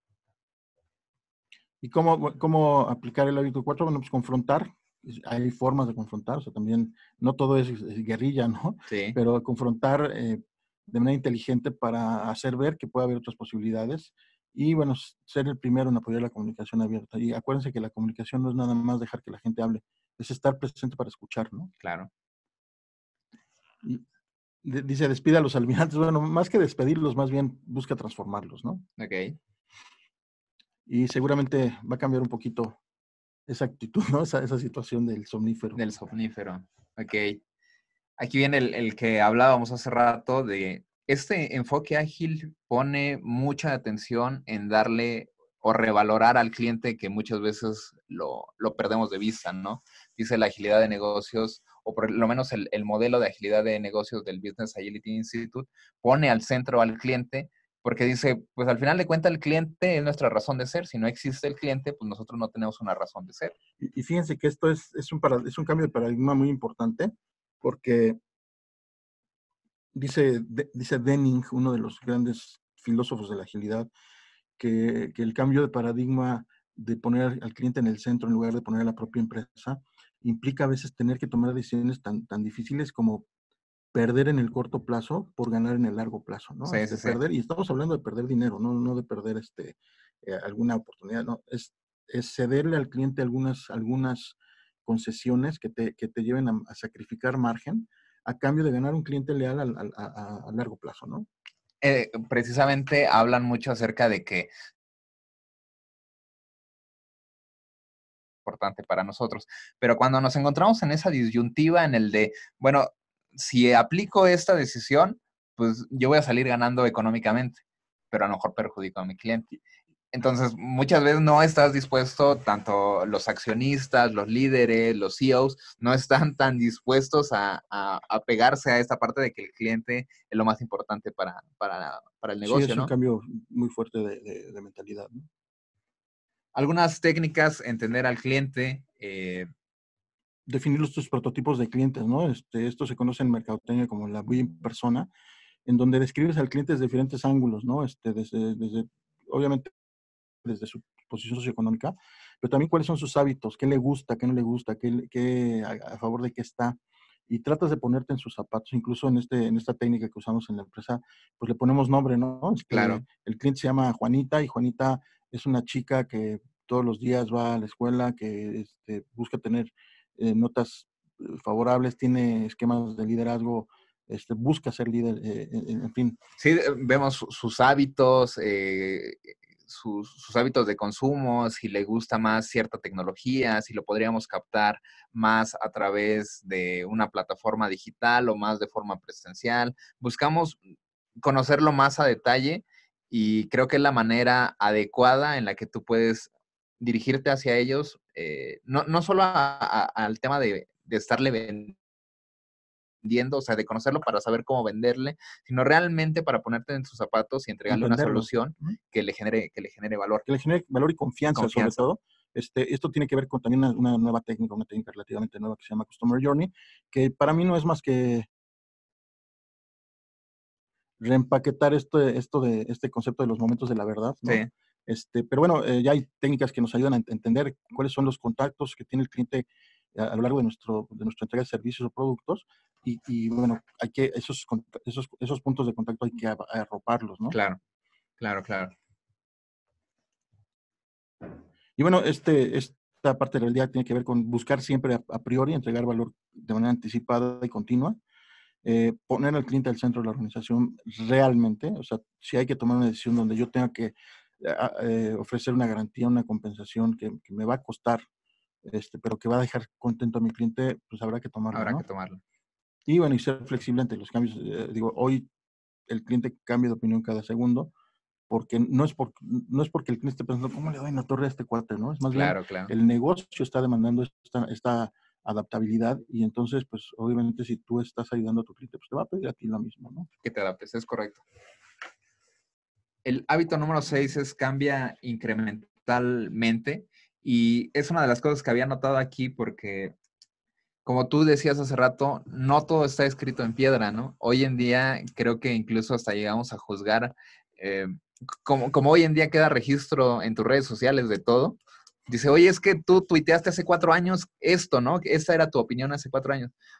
¿Y cómo aplicar el hábito 4? Bueno, pues confrontar. Hay formas de confrontar, o sea, también no todo es guerrilla, ¿no? Sí. Pero confrontar de manera inteligente para hacer ver que puede haber otras posibilidades y, bueno, ser el primero en apoyar la comunicación abierta. Y acuérdense que la comunicación no es nada más dejar que la gente hable, es estar presente para escuchar, ¿no? Claro. Y dice, despide a los almirantes. Bueno, más que despedirlos, más bien busca transformarlos, ¿no? Ok. Y seguramente va a cambiar un poquito esa actitud, ¿no? Esa situación del somnífero. Del somnífero. Ok. Aquí viene el que hablábamos hace rato de este enfoque ágil pone mucha atención en darle o revalorar al cliente que muchas veces lo perdemos de vista, ¿no? Dice la agilidad de negocios, o por lo menos el modelo de agilidad de negocios del Business Agility Institute, pone al centro al cliente porque dice, pues al final de cuentas el cliente es nuestra razón de ser. Si no existe el cliente, pues nosotros no tenemos una razón de ser. Y fíjense que esto es un cambio de paradigma muy importante porque dice Denning, uno de los grandes filósofos de la agilidad, que el cambio de paradigma de poner al cliente en el centro en lugar de poner a la propia empresa implica a veces tener que tomar decisiones tan difíciles como perder en el corto plazo por ganar en el largo plazo, ¿no? Sí, sí, sí. Perder, y estamos hablando de perder dinero, no de perder alguna oportunidad, no, es cederle al cliente algunas concesiones que te lleven a sacrificar margen a cambio de ganar un cliente leal a largo plazo, ¿no? Precisamente hablan mucho acerca de que importante para nosotros. Pero cuando nos encontramos en esa disyuntiva en el de, bueno, si aplico esta decisión, pues yo voy a salir ganando económicamente, pero a lo mejor perjudico a mi cliente. Entonces, muchas veces no estás dispuesto, tanto los accionistas, los líderes, los CEOs, no están tan dispuestos a pegarse a esta parte de que el cliente es lo más importante para el negocio, sí, es ¿no? un cambio muy fuerte de mentalidad, ¿no? Algunas técnicas, entender al cliente. Definir tus prototipos de clientes, ¿no? Esto se conoce en mercadotecnia como la buyer persona, en donde describes al cliente desde diferentes ángulos, ¿no? Obviamente, desde su posición socioeconómica, pero también cuáles son sus hábitos, qué le gusta, qué no le gusta, a favor de qué está. Y tratas de ponerte en sus zapatos, incluso en esta técnica que usamos en la empresa, pues le ponemos nombre, ¿no? Claro. El cliente se llama Juanita y Juanita es una chica que todos los días va a la escuela, que busca tener notas favorables, tiene esquemas de liderazgo, busca ser líder, en fin. Sí, vemos sus hábitos, sus hábitos de consumo, si le gusta más cierta tecnología, si lo podríamos captar más a través de una plataforma digital o más de forma presencial. Buscamos conocerlo más a detalle y creo que es la manera adecuada en la que tú puedes dirigirte hacia ellos, no solo al tema de estarle vendiendo, o sea, de conocerlo para saber cómo venderle, sino realmente para ponerte en sus zapatos y entregarle una solución que le genere valor. Que le genere valor y confianza. Sobre todo. Esto tiene que ver con también una nueva técnica, una técnica relativamente nueva que se llama Customer Journey, que para mí no es más que reempaquetar este concepto de los momentos de la verdad, ¿no? Sí. Pero bueno, ya hay técnicas que nos ayudan a entender cuáles son los contactos que tiene el cliente a lo largo de nuestra entrega de servicios o productos y bueno, hay que esos puntos de contacto hay que arroparlos, ¿no? Claro. Y bueno, esta parte de la realidad tiene que ver con buscar siempre a priori, entregar valor de manera anticipada y continua, poner al cliente al centro de la organización realmente. O sea, si hay que tomar una decisión donde yo tenga que ofrecer una garantía, una compensación que me va a costar, pero que va a dejar contento a mi cliente, pues habrá que tomarlo, Habrá ¿no? que tomarlo. Y bueno, y ser flexible ante los cambios. Hoy el cliente cambia de opinión cada segundo, porque no es porque el cliente esté pensando, ¿cómo le doy en la torre a este cuate? ¿No? Es más bien, el negocio está demandando esta adaptabilidad y entonces, pues, obviamente, si tú estás ayudando a tu cliente, pues te va a pedir a ti lo mismo, ¿no? Que te adaptes, es correcto. El hábito número 6 es cambia incrementalmente y es una de las cosas que había notado aquí porque, como tú decías hace rato, no todo está escrito en piedra, ¿no? Hoy en día creo que incluso hasta llegamos a juzgar, como hoy en día queda registro en tus redes sociales de todo. Dice, oye, es que tú tuiteaste hace 4 años esto, ¿no? Esta era tu opinión hace 4 años.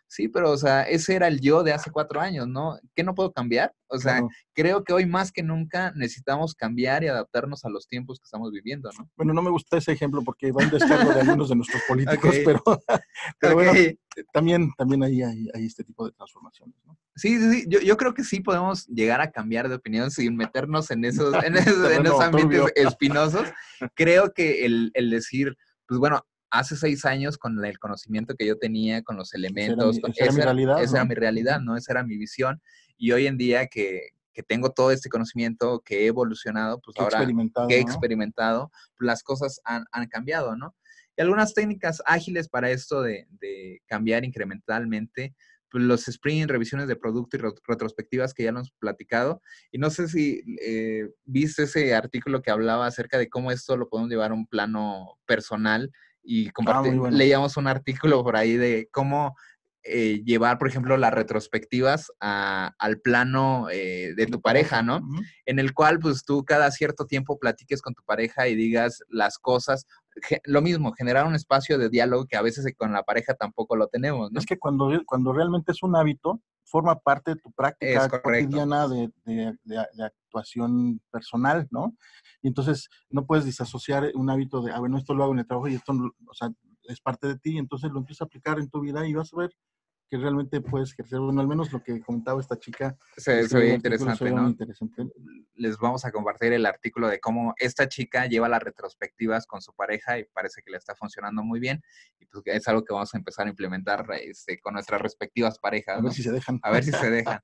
Sí, pero, o sea, ese era el yo de hace 4 años, ¿no? ¿Qué no puedo cambiar? O sea, Claro. creo que hoy más que nunca necesitamos cambiar y adaptarnos a los tiempos que estamos viviendo, ¿no? Bueno, no me gusta ese ejemplo porque va en descargo de algunos de nuestros políticos, Ok, pero bueno, ok. también ahí hay este tipo de transformaciones, ¿no? Sí, sí, sí. Yo creo que sí podemos llegar a cambiar de opinión sin meternos en en esos Terreno ambientes turbio. espinosos. Creo que el decir, pues bueno, hace 6 años con el conocimiento que yo tenía, con los elementos, Esa era mi realidad, esa era ¿no? mi realidad, ¿no? Esa era mi visión. Y hoy en día que tengo todo este conocimiento, que he evolucionado, pues Que he ahora experimentado, que he ¿no? experimentado, pues las cosas han cambiado, ¿no? Y algunas técnicas ágiles para esto de cambiar incrementalmente, pues los sprint, revisiones de producto y retrospectivas que ya nos hemos platicado. Y no sé si viste ese artículo que hablaba acerca de cómo esto lo podemos llevar a un plano personal y Muy bueno. leíamos un artículo por ahí de cómo llevar, por ejemplo, las retrospectivas al plano de tu pareja, ¿no? Uh-huh. En el cual, pues tú cada cierto tiempo platiques con tu pareja y digas las cosas. Lo mismo, generar un espacio de diálogo que a veces con la pareja tampoco lo tenemos, ¿no? Es que cuando realmente es un hábito, forma parte de tu Es práctica correcto. cotidiana de actuación personal, ¿no? Y entonces no puedes disasociar un hábito de, bueno, esto lo hago en el trabajo y esto, o sea, es parte de ti, entonces lo empiezas a aplicar en tu vida y vas a ver que realmente puedes ejercer, bueno, al menos lo que comentaba esta chica que Se escribió veía el artículo se interesante, veía muy ¿no? interesante. Les vamos a compartir el artículo de cómo esta chica lleva las retrospectivas con su pareja y parece que le está funcionando muy bien. Y pues es algo que vamos a empezar a implementar con nuestras respectivas parejas, A ver ¿no? si se dejan. A ver si se dejan.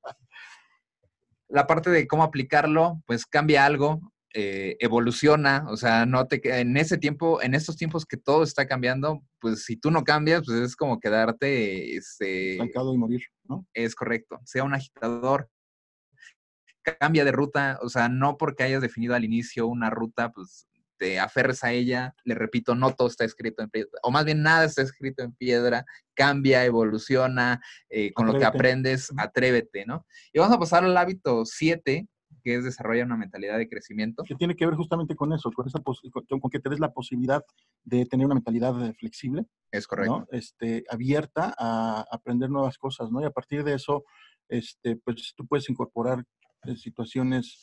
La parte de cómo aplicarlo, pues cambia algo, evoluciona, o sea, en ese tiempo, en estos tiempos que todo está cambiando, pues si tú no cambias, pues es como quedarte, Estancado y morir, ¿no? es correcto, sea un agitador, cambia de ruta, o sea, no porque hayas definido al inicio una ruta, pues te aferres a ella, le repito, no todo está escrito en piedra, o más bien nada está escrito en piedra, cambia, evoluciona, con lo que Atrévete. aprendes, atrévete, ¿no? Y vamos a pasar al hábito 7, que es desarrollar una mentalidad de crecimiento. Que tiene que ver justamente con eso, con que te des la posibilidad de tener una mentalidad flexible, Es correcto. ¿no? Abierta a aprender nuevas cosas, ¿no? Y a partir de eso, pues tú puedes incorporar situaciones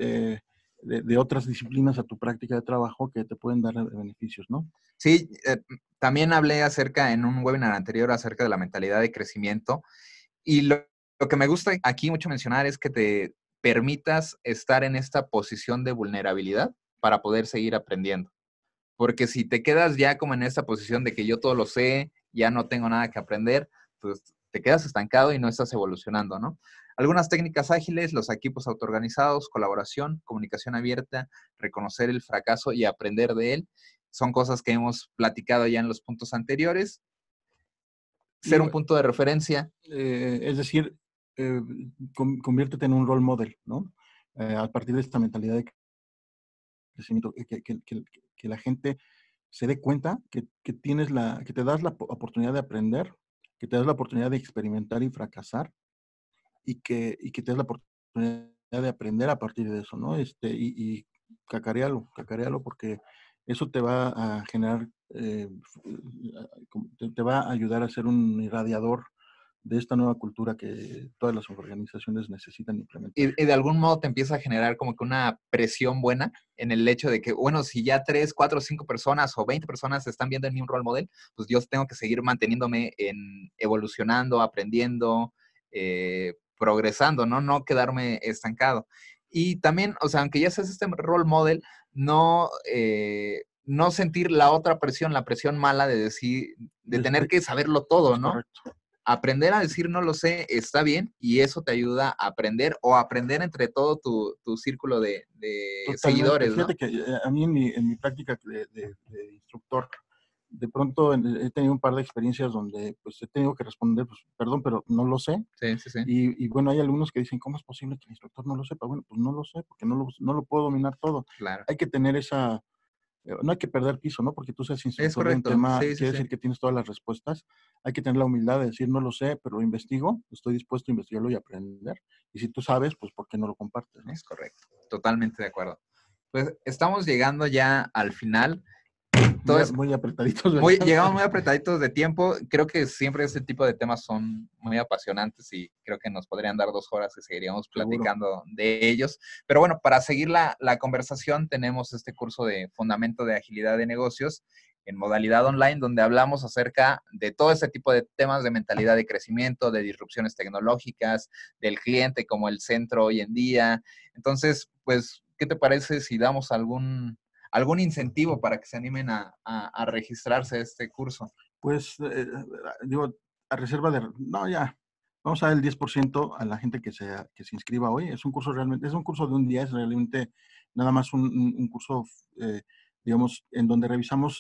de otras disciplinas a tu práctica de trabajo que te pueden dar beneficios, ¿no? Sí, también hablé en un webinar anterior acerca de la mentalidad de crecimiento y lo que me gusta aquí mucho mencionar es que te permitas estar en esta posición de vulnerabilidad para poder seguir aprendiendo. Porque si te quedas ya como en esta posición de que yo todo lo sé, ya no tengo nada que aprender, pues te quedas estancado y no estás evolucionando, ¿no? Algunas técnicas ágiles, los equipos autoorganizados, colaboración, comunicación abierta, reconocer el fracaso y aprender de él, son cosas que hemos platicado ya en los puntos anteriores. Y, Ser un punto de referencia. es decir, conviértete en un role model, ¿no? A partir de esta mentalidad de crecimiento, que la gente se dé cuenta que te das la oportunidad de aprender, que te das la oportunidad de experimentar y fracasar, y que te das la oportunidad de aprender a partir de eso, ¿no? Y cacarealo, porque eso te va a generar, te va a ayudar a ser un irradiador de esta nueva cultura que todas las organizaciones necesitan implementar. Y de algún modo te empieza a generar como que una presión buena en el hecho de que, bueno, si ya 3, 4, 5 personas o 20 personas están viendo en mí un role model, pues yo tengo que seguir manteniéndome evolucionando, aprendiendo, progresando, ¿no? No quedarme estancado. Y también, o sea, aunque ya seas este role model, no sentir la otra presión, la presión mala de decir, de tener que saberlo todo, Es ¿no? correcto. Aprender a decir no lo sé está bien y eso te ayuda a aprender o a aprender entre todo tu círculo de Totalmente. seguidores, ¿no? Fíjate que a mí en mi práctica de instructor, de pronto he tenido un par de experiencias donde pues he tenido que responder, pues perdón, pero no lo sé. Sí, sí, sí. Y bueno, hay alumnos que dicen, ¿cómo es posible que el instructor no lo sepa? Bueno, pues no lo sé, porque no lo puedo dominar todo. Claro. Hay que tener no hay que perder piso, ¿no? Porque tú seas Es instructor de un correcto. tema, Sí, sí, quiere sí. decir que tienes todas las respuestas. Hay que tener la humildad de decir, no lo sé, pero lo investigo, estoy dispuesto a investigarlo y aprender. Y si tú sabes, pues ¿por qué no lo compartes, no? Es correcto. Totalmente de acuerdo. Pues estamos llegando ya al final. Entonces, muy apretaditos, ¿verdad? llegamos muy apretaditos de tiempo. Creo que siempre este tipo de temas son muy apasionantes y creo que nos podrían dar 2 horas y seguiríamos platicando de ellos. Pero bueno, para seguir la conversación, tenemos este curso de Fundamento de Agilidad de Negocios en modalidad online, donde hablamos acerca de todo este tipo de temas de mentalidad de crecimiento, de disrupciones tecnológicas, del cliente como el centro hoy en día. Entonces, pues, ¿qué te parece si damos algún incentivo para que se animen a registrarse a este curso? Pues, digo, a reserva de... No, ya. Vamos a dar el 10% a la gente que se inscriba hoy. Es un curso realmente, es un curso de un día, es realmente nada más un curso, digamos, en donde revisamos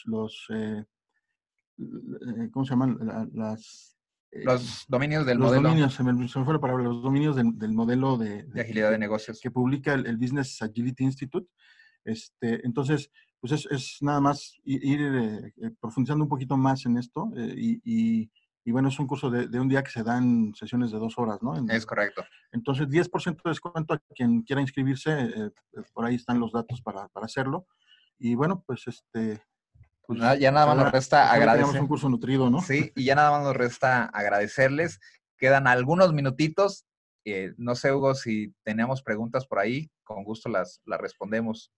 ¿cómo se llaman? Los dominios del los modelo dominios, se me fue la palabra, los dominios del modelo de agilidad de negocios que publica el Business Agility Institute. Entonces, pues es nada más ir profundizando un poquito más en esto y bueno, es un curso de un día que se da en sesiones de 2 horas, ¿no? Es correcto. Entonces, 10% de descuento a quien quiera inscribirse, por ahí están los datos para hacerlo. Y bueno, pues Pues ya nada más nos resta agradecer. Tengamos un curso nutrido, ¿no? Sí, y ya nada más nos resta agradecerles. Quedan algunos minutitos. No sé, Hugo, si tenemos preguntas por ahí, con gusto las respondemos.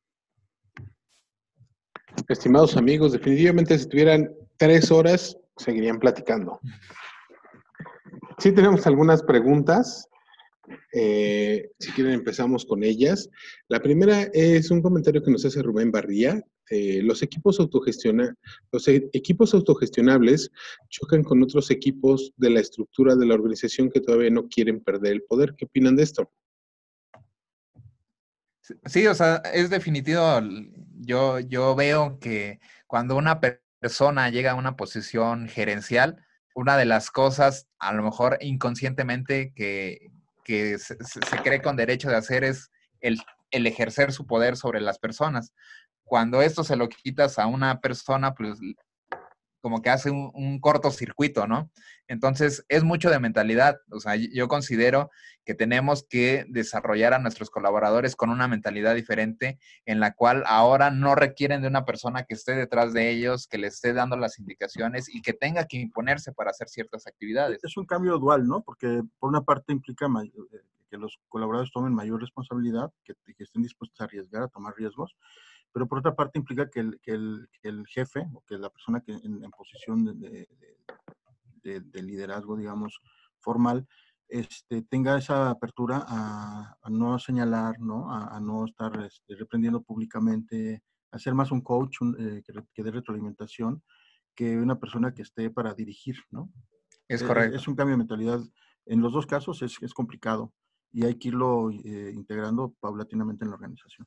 Estimados amigos, definitivamente si tuvieran 3 horas, seguirían platicando. Sí tenemos algunas preguntas. Si quieren empezamos con ellas. La primera es un comentario que nos hace Rubén Barría. Los equipos autogestionables chocan con otros equipos de la estructura de la organización que todavía no quieren perder el poder. ¿Qué opinan de esto? Sí, o sea, es definitivo. Yo veo que cuando una persona llega a una posición gerencial, una de las cosas, a lo mejor inconscientemente, que se cree con derecho de hacer es el ejercer su poder sobre las personas. Cuando esto se lo quitas a una persona, pues como que hace un cortocircuito, ¿no? Entonces, es mucho de mentalidad. O sea, yo considero que tenemos que desarrollar a nuestros colaboradores con una mentalidad diferente, en la cual ahora no requieren de una persona que esté detrás de ellos, que les esté dando las indicaciones y que tenga que imponerse para hacer ciertas actividades. Es un cambio dual, ¿no? Porque por una parte implica que los colaboradores tomen mayor responsabilidad, que estén dispuestos a arriesgar, a tomar riesgos, pero por otra parte implica que el jefe o que la persona que en posición de liderazgo, digamos, formal, tenga esa apertura a no señalar, ¿no? A no estar reprendiendo públicamente, a ser más un coach que dé retroalimentación que una persona que esté para dirigir, ¿no? Es correcto. Es un cambio de mentalidad. En los dos casos es complicado y hay que irlo integrando paulatinamente en la organización.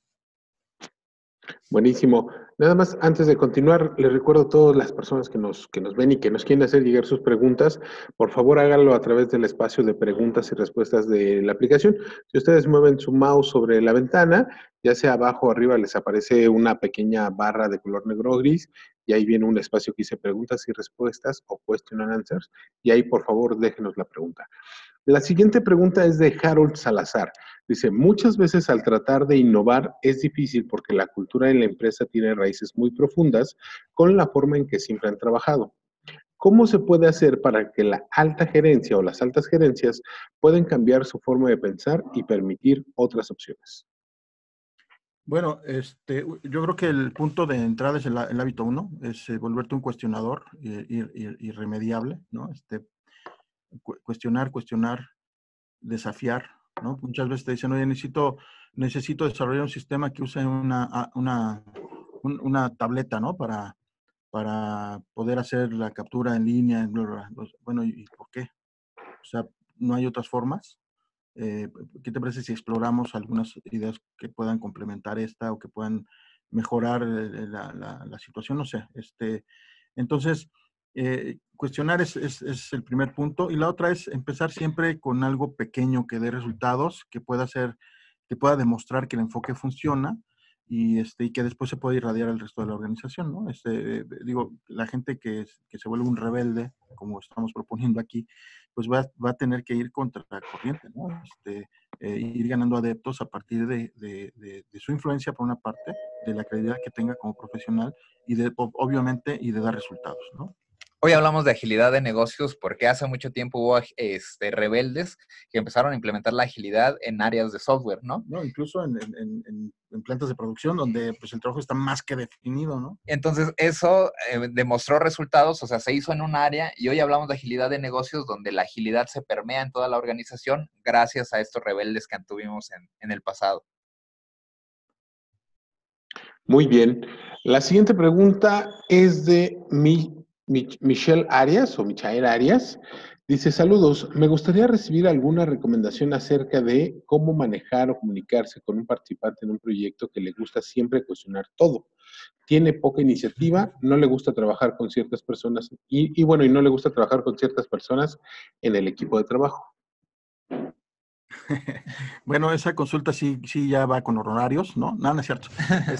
Buenísimo. Nada más, antes de continuar, les recuerdo a todas las personas que nos ven y que nos quieren hacer llegar sus preguntas, por favor háganlo a través del espacio de preguntas y respuestas de la aplicación. Si ustedes mueven su mouse sobre la ventana, ya sea abajo o arriba les aparece una pequeña barra de color negro o gris y ahí viene un espacio que dice preguntas y respuestas o question and answers y ahí por favor déjenos la pregunta. La siguiente pregunta es de Harold Salazar. Dice, muchas veces al tratar de innovar es difícil porque la cultura de la empresa tiene raíces muy profundas con la forma en que siempre han trabajado. ¿Cómo se puede hacer para que la alta gerencia o las altas gerencias puedan cambiar su forma de pensar y permitir otras opciones? Bueno, yo creo que el punto de entrada es el hábito 1, es volverte un cuestionador irremediable, ¿no? Cuestionar, desafiar, ¿no? Muchas veces te dicen, oye, necesito desarrollar un sistema que use una tableta, ¿no? Para poder hacer la captura en línea. Bla, bla, bla. Bueno, ¿y por qué? O sea, ¿no hay otras formas? ¿Qué te parece si exploramos algunas ideas que puedan complementar esta o que puedan mejorar la situación? No sé. Entonces, cuestionar es el primer punto. Y la otra es empezar siempre con algo pequeño que dé resultados, que pueda demostrar que el enfoque funciona y que después se puede irradiar al resto de la organización, ¿no? Digo, la gente que se vuelve un rebelde, como estamos proponiendo aquí, pues va a tener que ir contra la corriente, ¿no? ir ganando adeptos a partir de su influencia, por una parte, de la credibilidad que tenga como profesional y obviamente, y de dar resultados, ¿no? Hoy hablamos de agilidad de negocios porque hace mucho tiempo hubo rebeldes que empezaron a implementar la agilidad en áreas de software, ¿no? No, incluso en plantas de producción donde pues el trabajo está más que definido, ¿no? Entonces eso demostró resultados, o sea, se hizo en un área y hoy hablamos de agilidad de negocios donde la agilidad se permea en toda la organización gracias a estos rebeldes que tuvimos en el pasado. Muy bien. La siguiente pregunta es de Michelle Arias o Michael Arias. Dice, saludos, me gustaría recibir alguna recomendación acerca de cómo manejar o comunicarse con un participante en un proyecto que le gusta siempre cuestionar todo. Tiene poca iniciativa, no le gusta trabajar con ciertas personas y no le gusta trabajar con ciertas personas en el equipo de trabajo. Bueno, esa consulta sí ya va con honorarios, ¿no? No, no es cierto.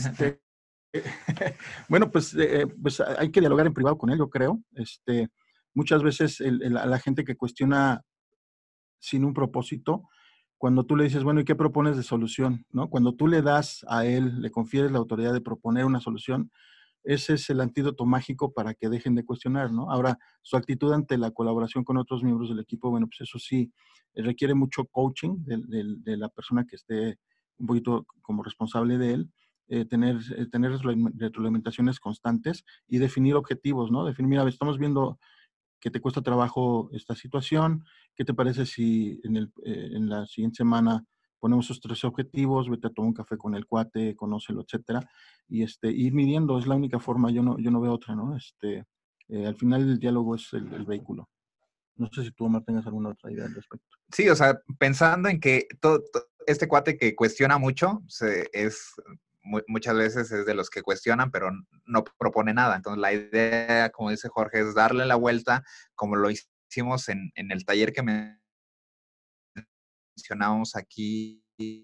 Bueno, pues hay que dialogar en privado con él, yo creo. Muchas veces la gente que cuestiona sin un propósito, cuando tú le dices, bueno, ¿y qué propones de solución? ¿No? Cuando tú le das a él, le confieres la autoridad de proponer una solución, ese es el antídoto mágico para que dejen de cuestionar, ¿no? Ahora, su actitud ante la colaboración con otros miembros del equipo, bueno, pues eso sí, requiere mucho coaching de la persona que esté un poquito como responsable de él, tener retroalimentaciones constantes y definir objetivos, ¿no? Definir, mira, estamos viendo que te cuesta trabajo esta situación, ¿qué te parece si en la siguiente semana ponemos esos 3 objetivos, vete a tomar un café con el cuate, conócelo, etcétera, y ir midiendo, es la única forma, yo no veo otra, ¿no? Al final el diálogo es el vehículo. No sé si tú, Omar, tengas alguna otra idea al respecto. Sí, o sea, pensando en que este cuate que cuestiona mucho, muchas veces es de los que cuestionan, pero no propone nada. Entonces, la idea, como dice Jorge, es darle la vuelta, como lo hicimos en el taller que mencionamos aquí,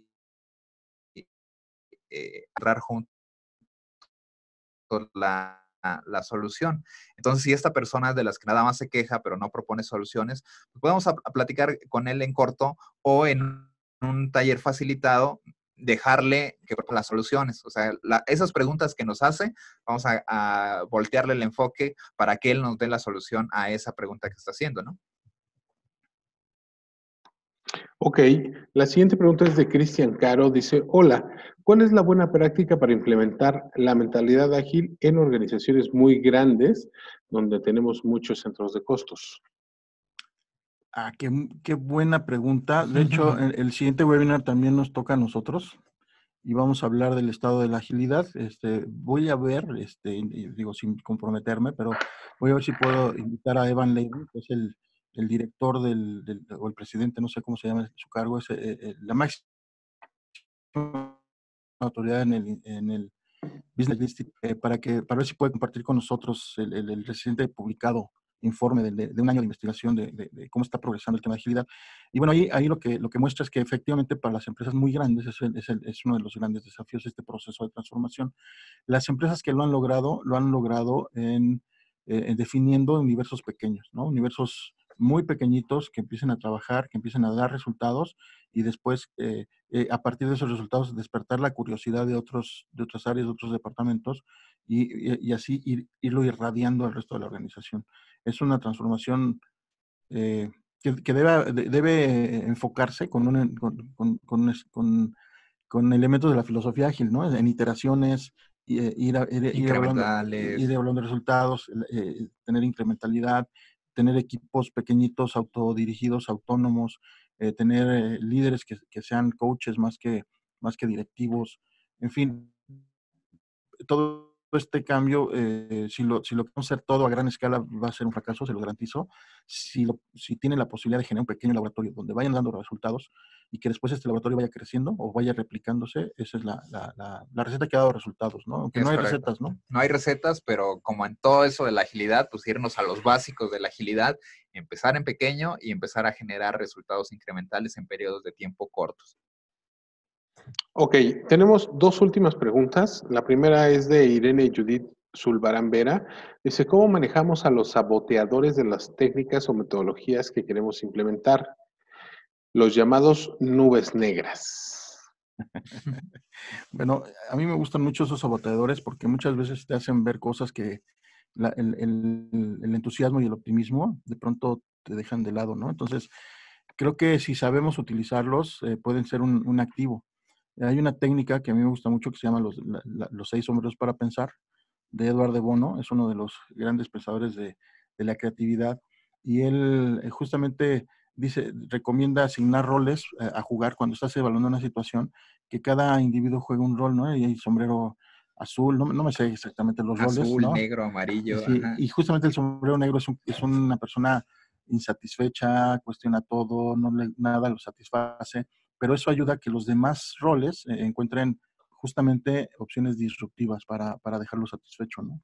agarrar juntos la solución. Entonces, si esta persona es de las que nada más se queja, pero no propone soluciones, pues podemos platicar con él en corto o en un taller facilitado, dejarle que proponga las soluciones. O sea, esas preguntas que nos hace, vamos a voltearle el enfoque para que él nos dé la solución a esa pregunta que está haciendo, ¿no? Ok, la siguiente pregunta es de Cristian Caro. Dice, hola, ¿cuál es la buena práctica para implementar la mentalidad ágil en organizaciones muy grandes donde tenemos muchos centros de costos? Qué buena pregunta. De hecho, el siguiente webinar también nos toca a nosotros y vamos a hablar del estado de la agilidad. Voy a ver, digo sin comprometerme, pero voy a ver si puedo invitar a Evan Levy, que es el director o el presidente, no sé cómo se llama su cargo, es la máxima autoridad en el Business List, para ver si puede compartir con nosotros el reciente publicado informe de un año de investigación de cómo está progresando el tema de agilidad. Y bueno, ahí lo que muestra es que efectivamente para las empresas muy grandes es uno de los grandes desafíos este proceso de transformación. Las empresas que lo han logrado en definiendo universos pequeños, ¿no? Universos muy pequeñitos que empiecen a trabajar, que empiecen a dar resultados y después, a partir de esos resultados, despertar la curiosidad de otras áreas, de otros departamentos y así irlo irradiando al resto de la organización. Es una transformación que debe enfocarse con elementos de la filosofía ágil, ¿no? En iteraciones, ir hablando de resultados, tener incrementalidad, tener equipos pequeñitos, autodirigidos, autónomos, tener líderes que sean coaches más que directivos, en fin, todo este cambio, si lo queremos hacer todo a gran escala, va a ser un fracaso, se lo garantizo. Si tiene la posibilidad de generar un pequeño laboratorio donde vayan dando resultados y que después este laboratorio vaya creciendo o vaya replicándose, esa es la receta que ha dado resultados, ¿no? Aunque no hay recetas, ¿no? No hay recetas, pero como en todo eso de la agilidad, pues irnos a los básicos de la agilidad, empezar en pequeño y empezar a generar resultados incrementales en periodos de tiempo cortos. Ok, tenemos 2 últimas preguntas. La primera es de Irene Judith Zulbarán Vera. Dice, ¿cómo manejamos a los saboteadores de las técnicas o metodologías que queremos implementar? los llamados nubes negras. Bueno, a mí me gustan mucho esos saboteadores porque muchas veces te hacen ver cosas que el entusiasmo y el optimismo de pronto te dejan de lado, ¿no? Entonces, creo que si sabemos utilizarlos, pueden ser un activo. Hay una técnica que a mí me gusta mucho que se llama los 6 sombreros para pensar, de Edward de Bono. Es uno de los grandes pensadores de la creatividad, y él justamente recomienda asignar roles a jugar cuando estás evaluando una situación, que cada individuo juegue un rol, ¿no? Y hay sombrero azul, no me sé exactamente los roles, Azul, ¿no? negro, amarillo, Sí, ajá. y justamente el sombrero negro es una persona insatisfecha, cuestiona todo, nada lo satisface, pero eso ayuda a que los demás roles encuentren justamente opciones disruptivas para dejarlo satisfecho, ¿no?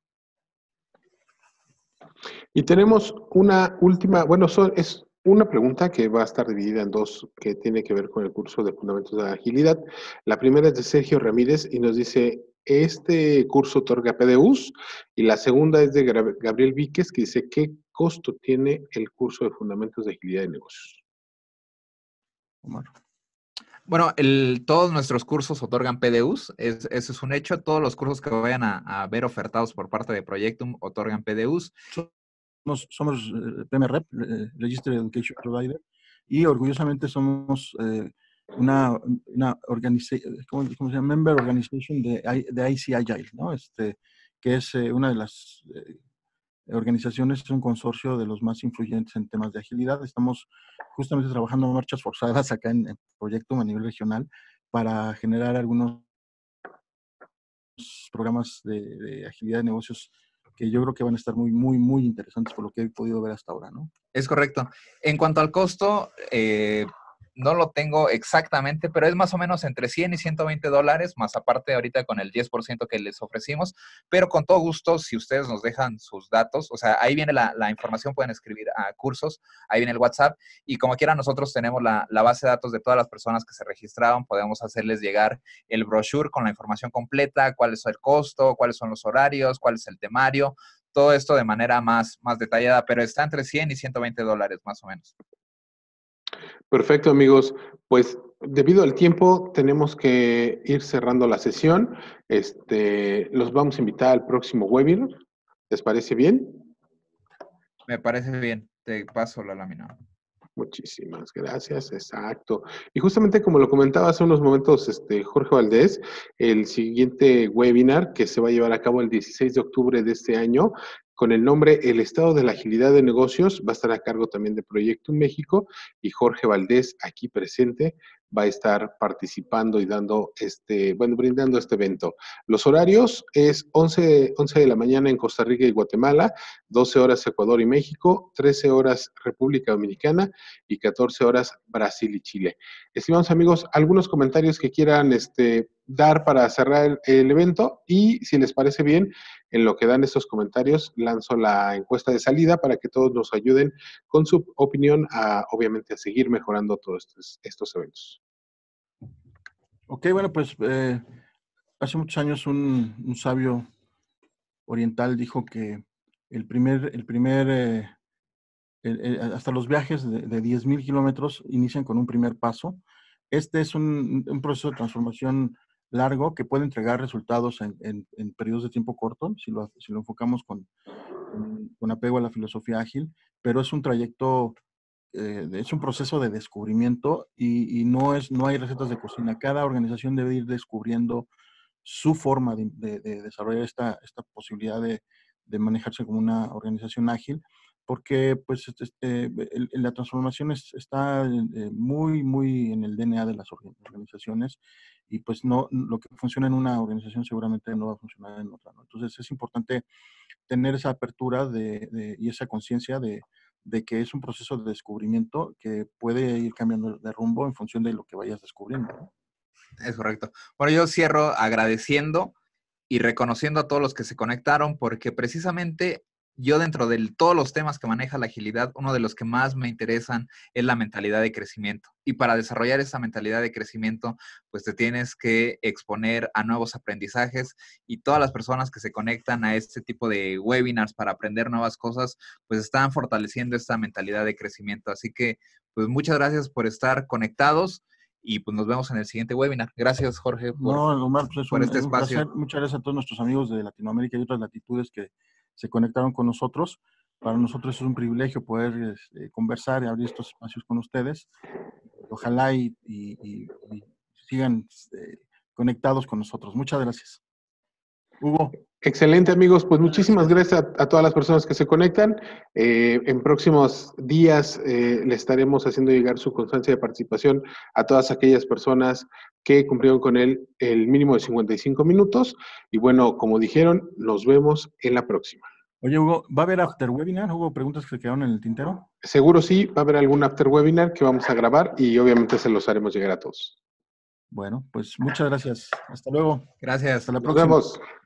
Y tenemos una última, bueno, es una pregunta que va a estar dividida en dos, que tiene que ver con el curso de Fundamentos de la Agilidad. La primera es de Sergio Ramírez y nos dice, ¿este curso otorga PDUs? Y la segunda es de Gabriel Víquez, que dice, ¿qué costo tiene el curso de Fundamentos de Agilidad de Negocios? Omar. Bueno, todos nuestros cursos otorgan PDUs, eso es un hecho. Todos los cursos que vayan a ver ofertados por parte de Projectum otorgan PDUs. Somos PMREP, Registered Education Provider, y orgullosamente somos una organización, ¿cómo se llama? Member Organization de IC Agile, ¿no? Que es una de las organizaciones, es un consorcio de los más influyentes en temas de agilidad. Estamos justamente trabajando en marchas forzadas acá en Proyectum a nivel regional para generar algunos programas de agilidad de negocios que yo creo que van a estar muy, muy, muy interesantes por lo que he podido ver hasta ahora, ¿no? Es correcto. En cuanto al costo, no lo tengo exactamente, pero es más o menos entre $100 y $120, más aparte ahorita con el 10% que les ofrecimos, pero con todo gusto, si ustedes nos dejan sus datos, o sea, ahí viene la información, pueden escribir a cursos, ahí viene el WhatsApp, y como quiera nosotros tenemos la base de datos de todas las personas que se registraron, podemos hacerles llegar el brochure con la información completa, cuál es el costo, cuáles son los horarios, cuál es el temario, todo esto de manera más detallada, pero está entre $100 y $120 más o menos. Perfecto, amigos. Pues debido al tiempo, tenemos que ir cerrando la sesión. Los vamos a invitar al próximo webinar. ¿Les parece bien? Me parece bien. Te paso la lámina. Muchísimas gracias, exacto. Y justamente como lo comentaba hace unos momentos Jorge Valdés, el siguiente webinar que se va a llevar a cabo el 16 de octubre de este año, con el nombre El Estado de la Agilidad de Negocios, va a estar a cargo también de Proyecto México, y Jorge Valdés, aquí presente, va a estar participando y brindando este evento. Los horarios es 11 de la mañana en Costa Rica y Guatemala, 12 horas Ecuador y México, 13 horas República Dominicana y 14 horas Brasil y Chile. Estimados amigos, algunos comentarios que quieran dar para cerrar el evento, y si les parece bien, en lo que dan estos comentarios, lanzo la encuesta de salida para que todos nos ayuden con su opinión obviamente, a seguir mejorando todos estos eventos. Ok, bueno, pues hace muchos años un sabio oriental dijo que hasta los viajes de 10,000 kilómetros inician con un primer paso. Este es un proceso de transformación largo que puede entregar resultados en periodos de tiempo corto, si lo enfocamos con apego a la filosofía ágil, pero es un trayecto, es un proceso de descubrimiento, y no hay recetas de cocina. Cada organización debe ir descubriendo su forma de desarrollar esta posibilidad de manejarse como una organización ágil, porque pues la transformación está muy, muy en el DNA de las organizaciones, y pues no, lo que funciona en una organización seguramente no va a funcionar en otra, ¿no? Entonces es importante tener esa apertura y esa conciencia de que es un proceso de descubrimiento que puede ir cambiando de rumbo en función de lo que vayas descubriendo, ¿no? Es correcto. Bueno, yo cierro agradeciendo y reconociendo a todos los que se conectaron, porque precisamente yo dentro de todos los temas que maneja la agilidad, uno de los que más me interesan es la mentalidad de crecimiento. Y para desarrollar esa mentalidad de crecimiento, pues te tienes que exponer a nuevos aprendizajes, y todas las personas que se conectan a este tipo de webinars para aprender nuevas cosas, pues están fortaleciendo esta mentalidad de crecimiento. Así que, pues pues muchas gracias por estar conectados y pues nos vemos en el siguiente webinar. Gracias, Jorge, Omar, pues por este es un espacio. placer. Muchas gracias a todos nuestros amigos de Latinoamérica y otras latitudes que se conectaron con nosotros. Para nosotros es un privilegio poder conversar y abrir estos espacios con ustedes. Ojalá y sigan conectados con nosotros. Muchas gracias. Hugo. Excelente, amigos. Pues muchísimas gracias a todas las personas que se conectan. En próximos días le estaremos haciendo llegar su constancia de participación a todas aquellas personas que cumplieron con el mínimo de 55 minutos. Y bueno, como dijeron, nos vemos en la próxima. Oye, Hugo, ¿va a haber after webinar? ¿Hubo preguntas que quedaron en el tintero? Seguro sí, va a haber algún after webinar que vamos a grabar y obviamente se los haremos llegar a todos. Bueno, pues muchas gracias. Hasta luego. Gracias. Hasta la próxima. Nos vemos.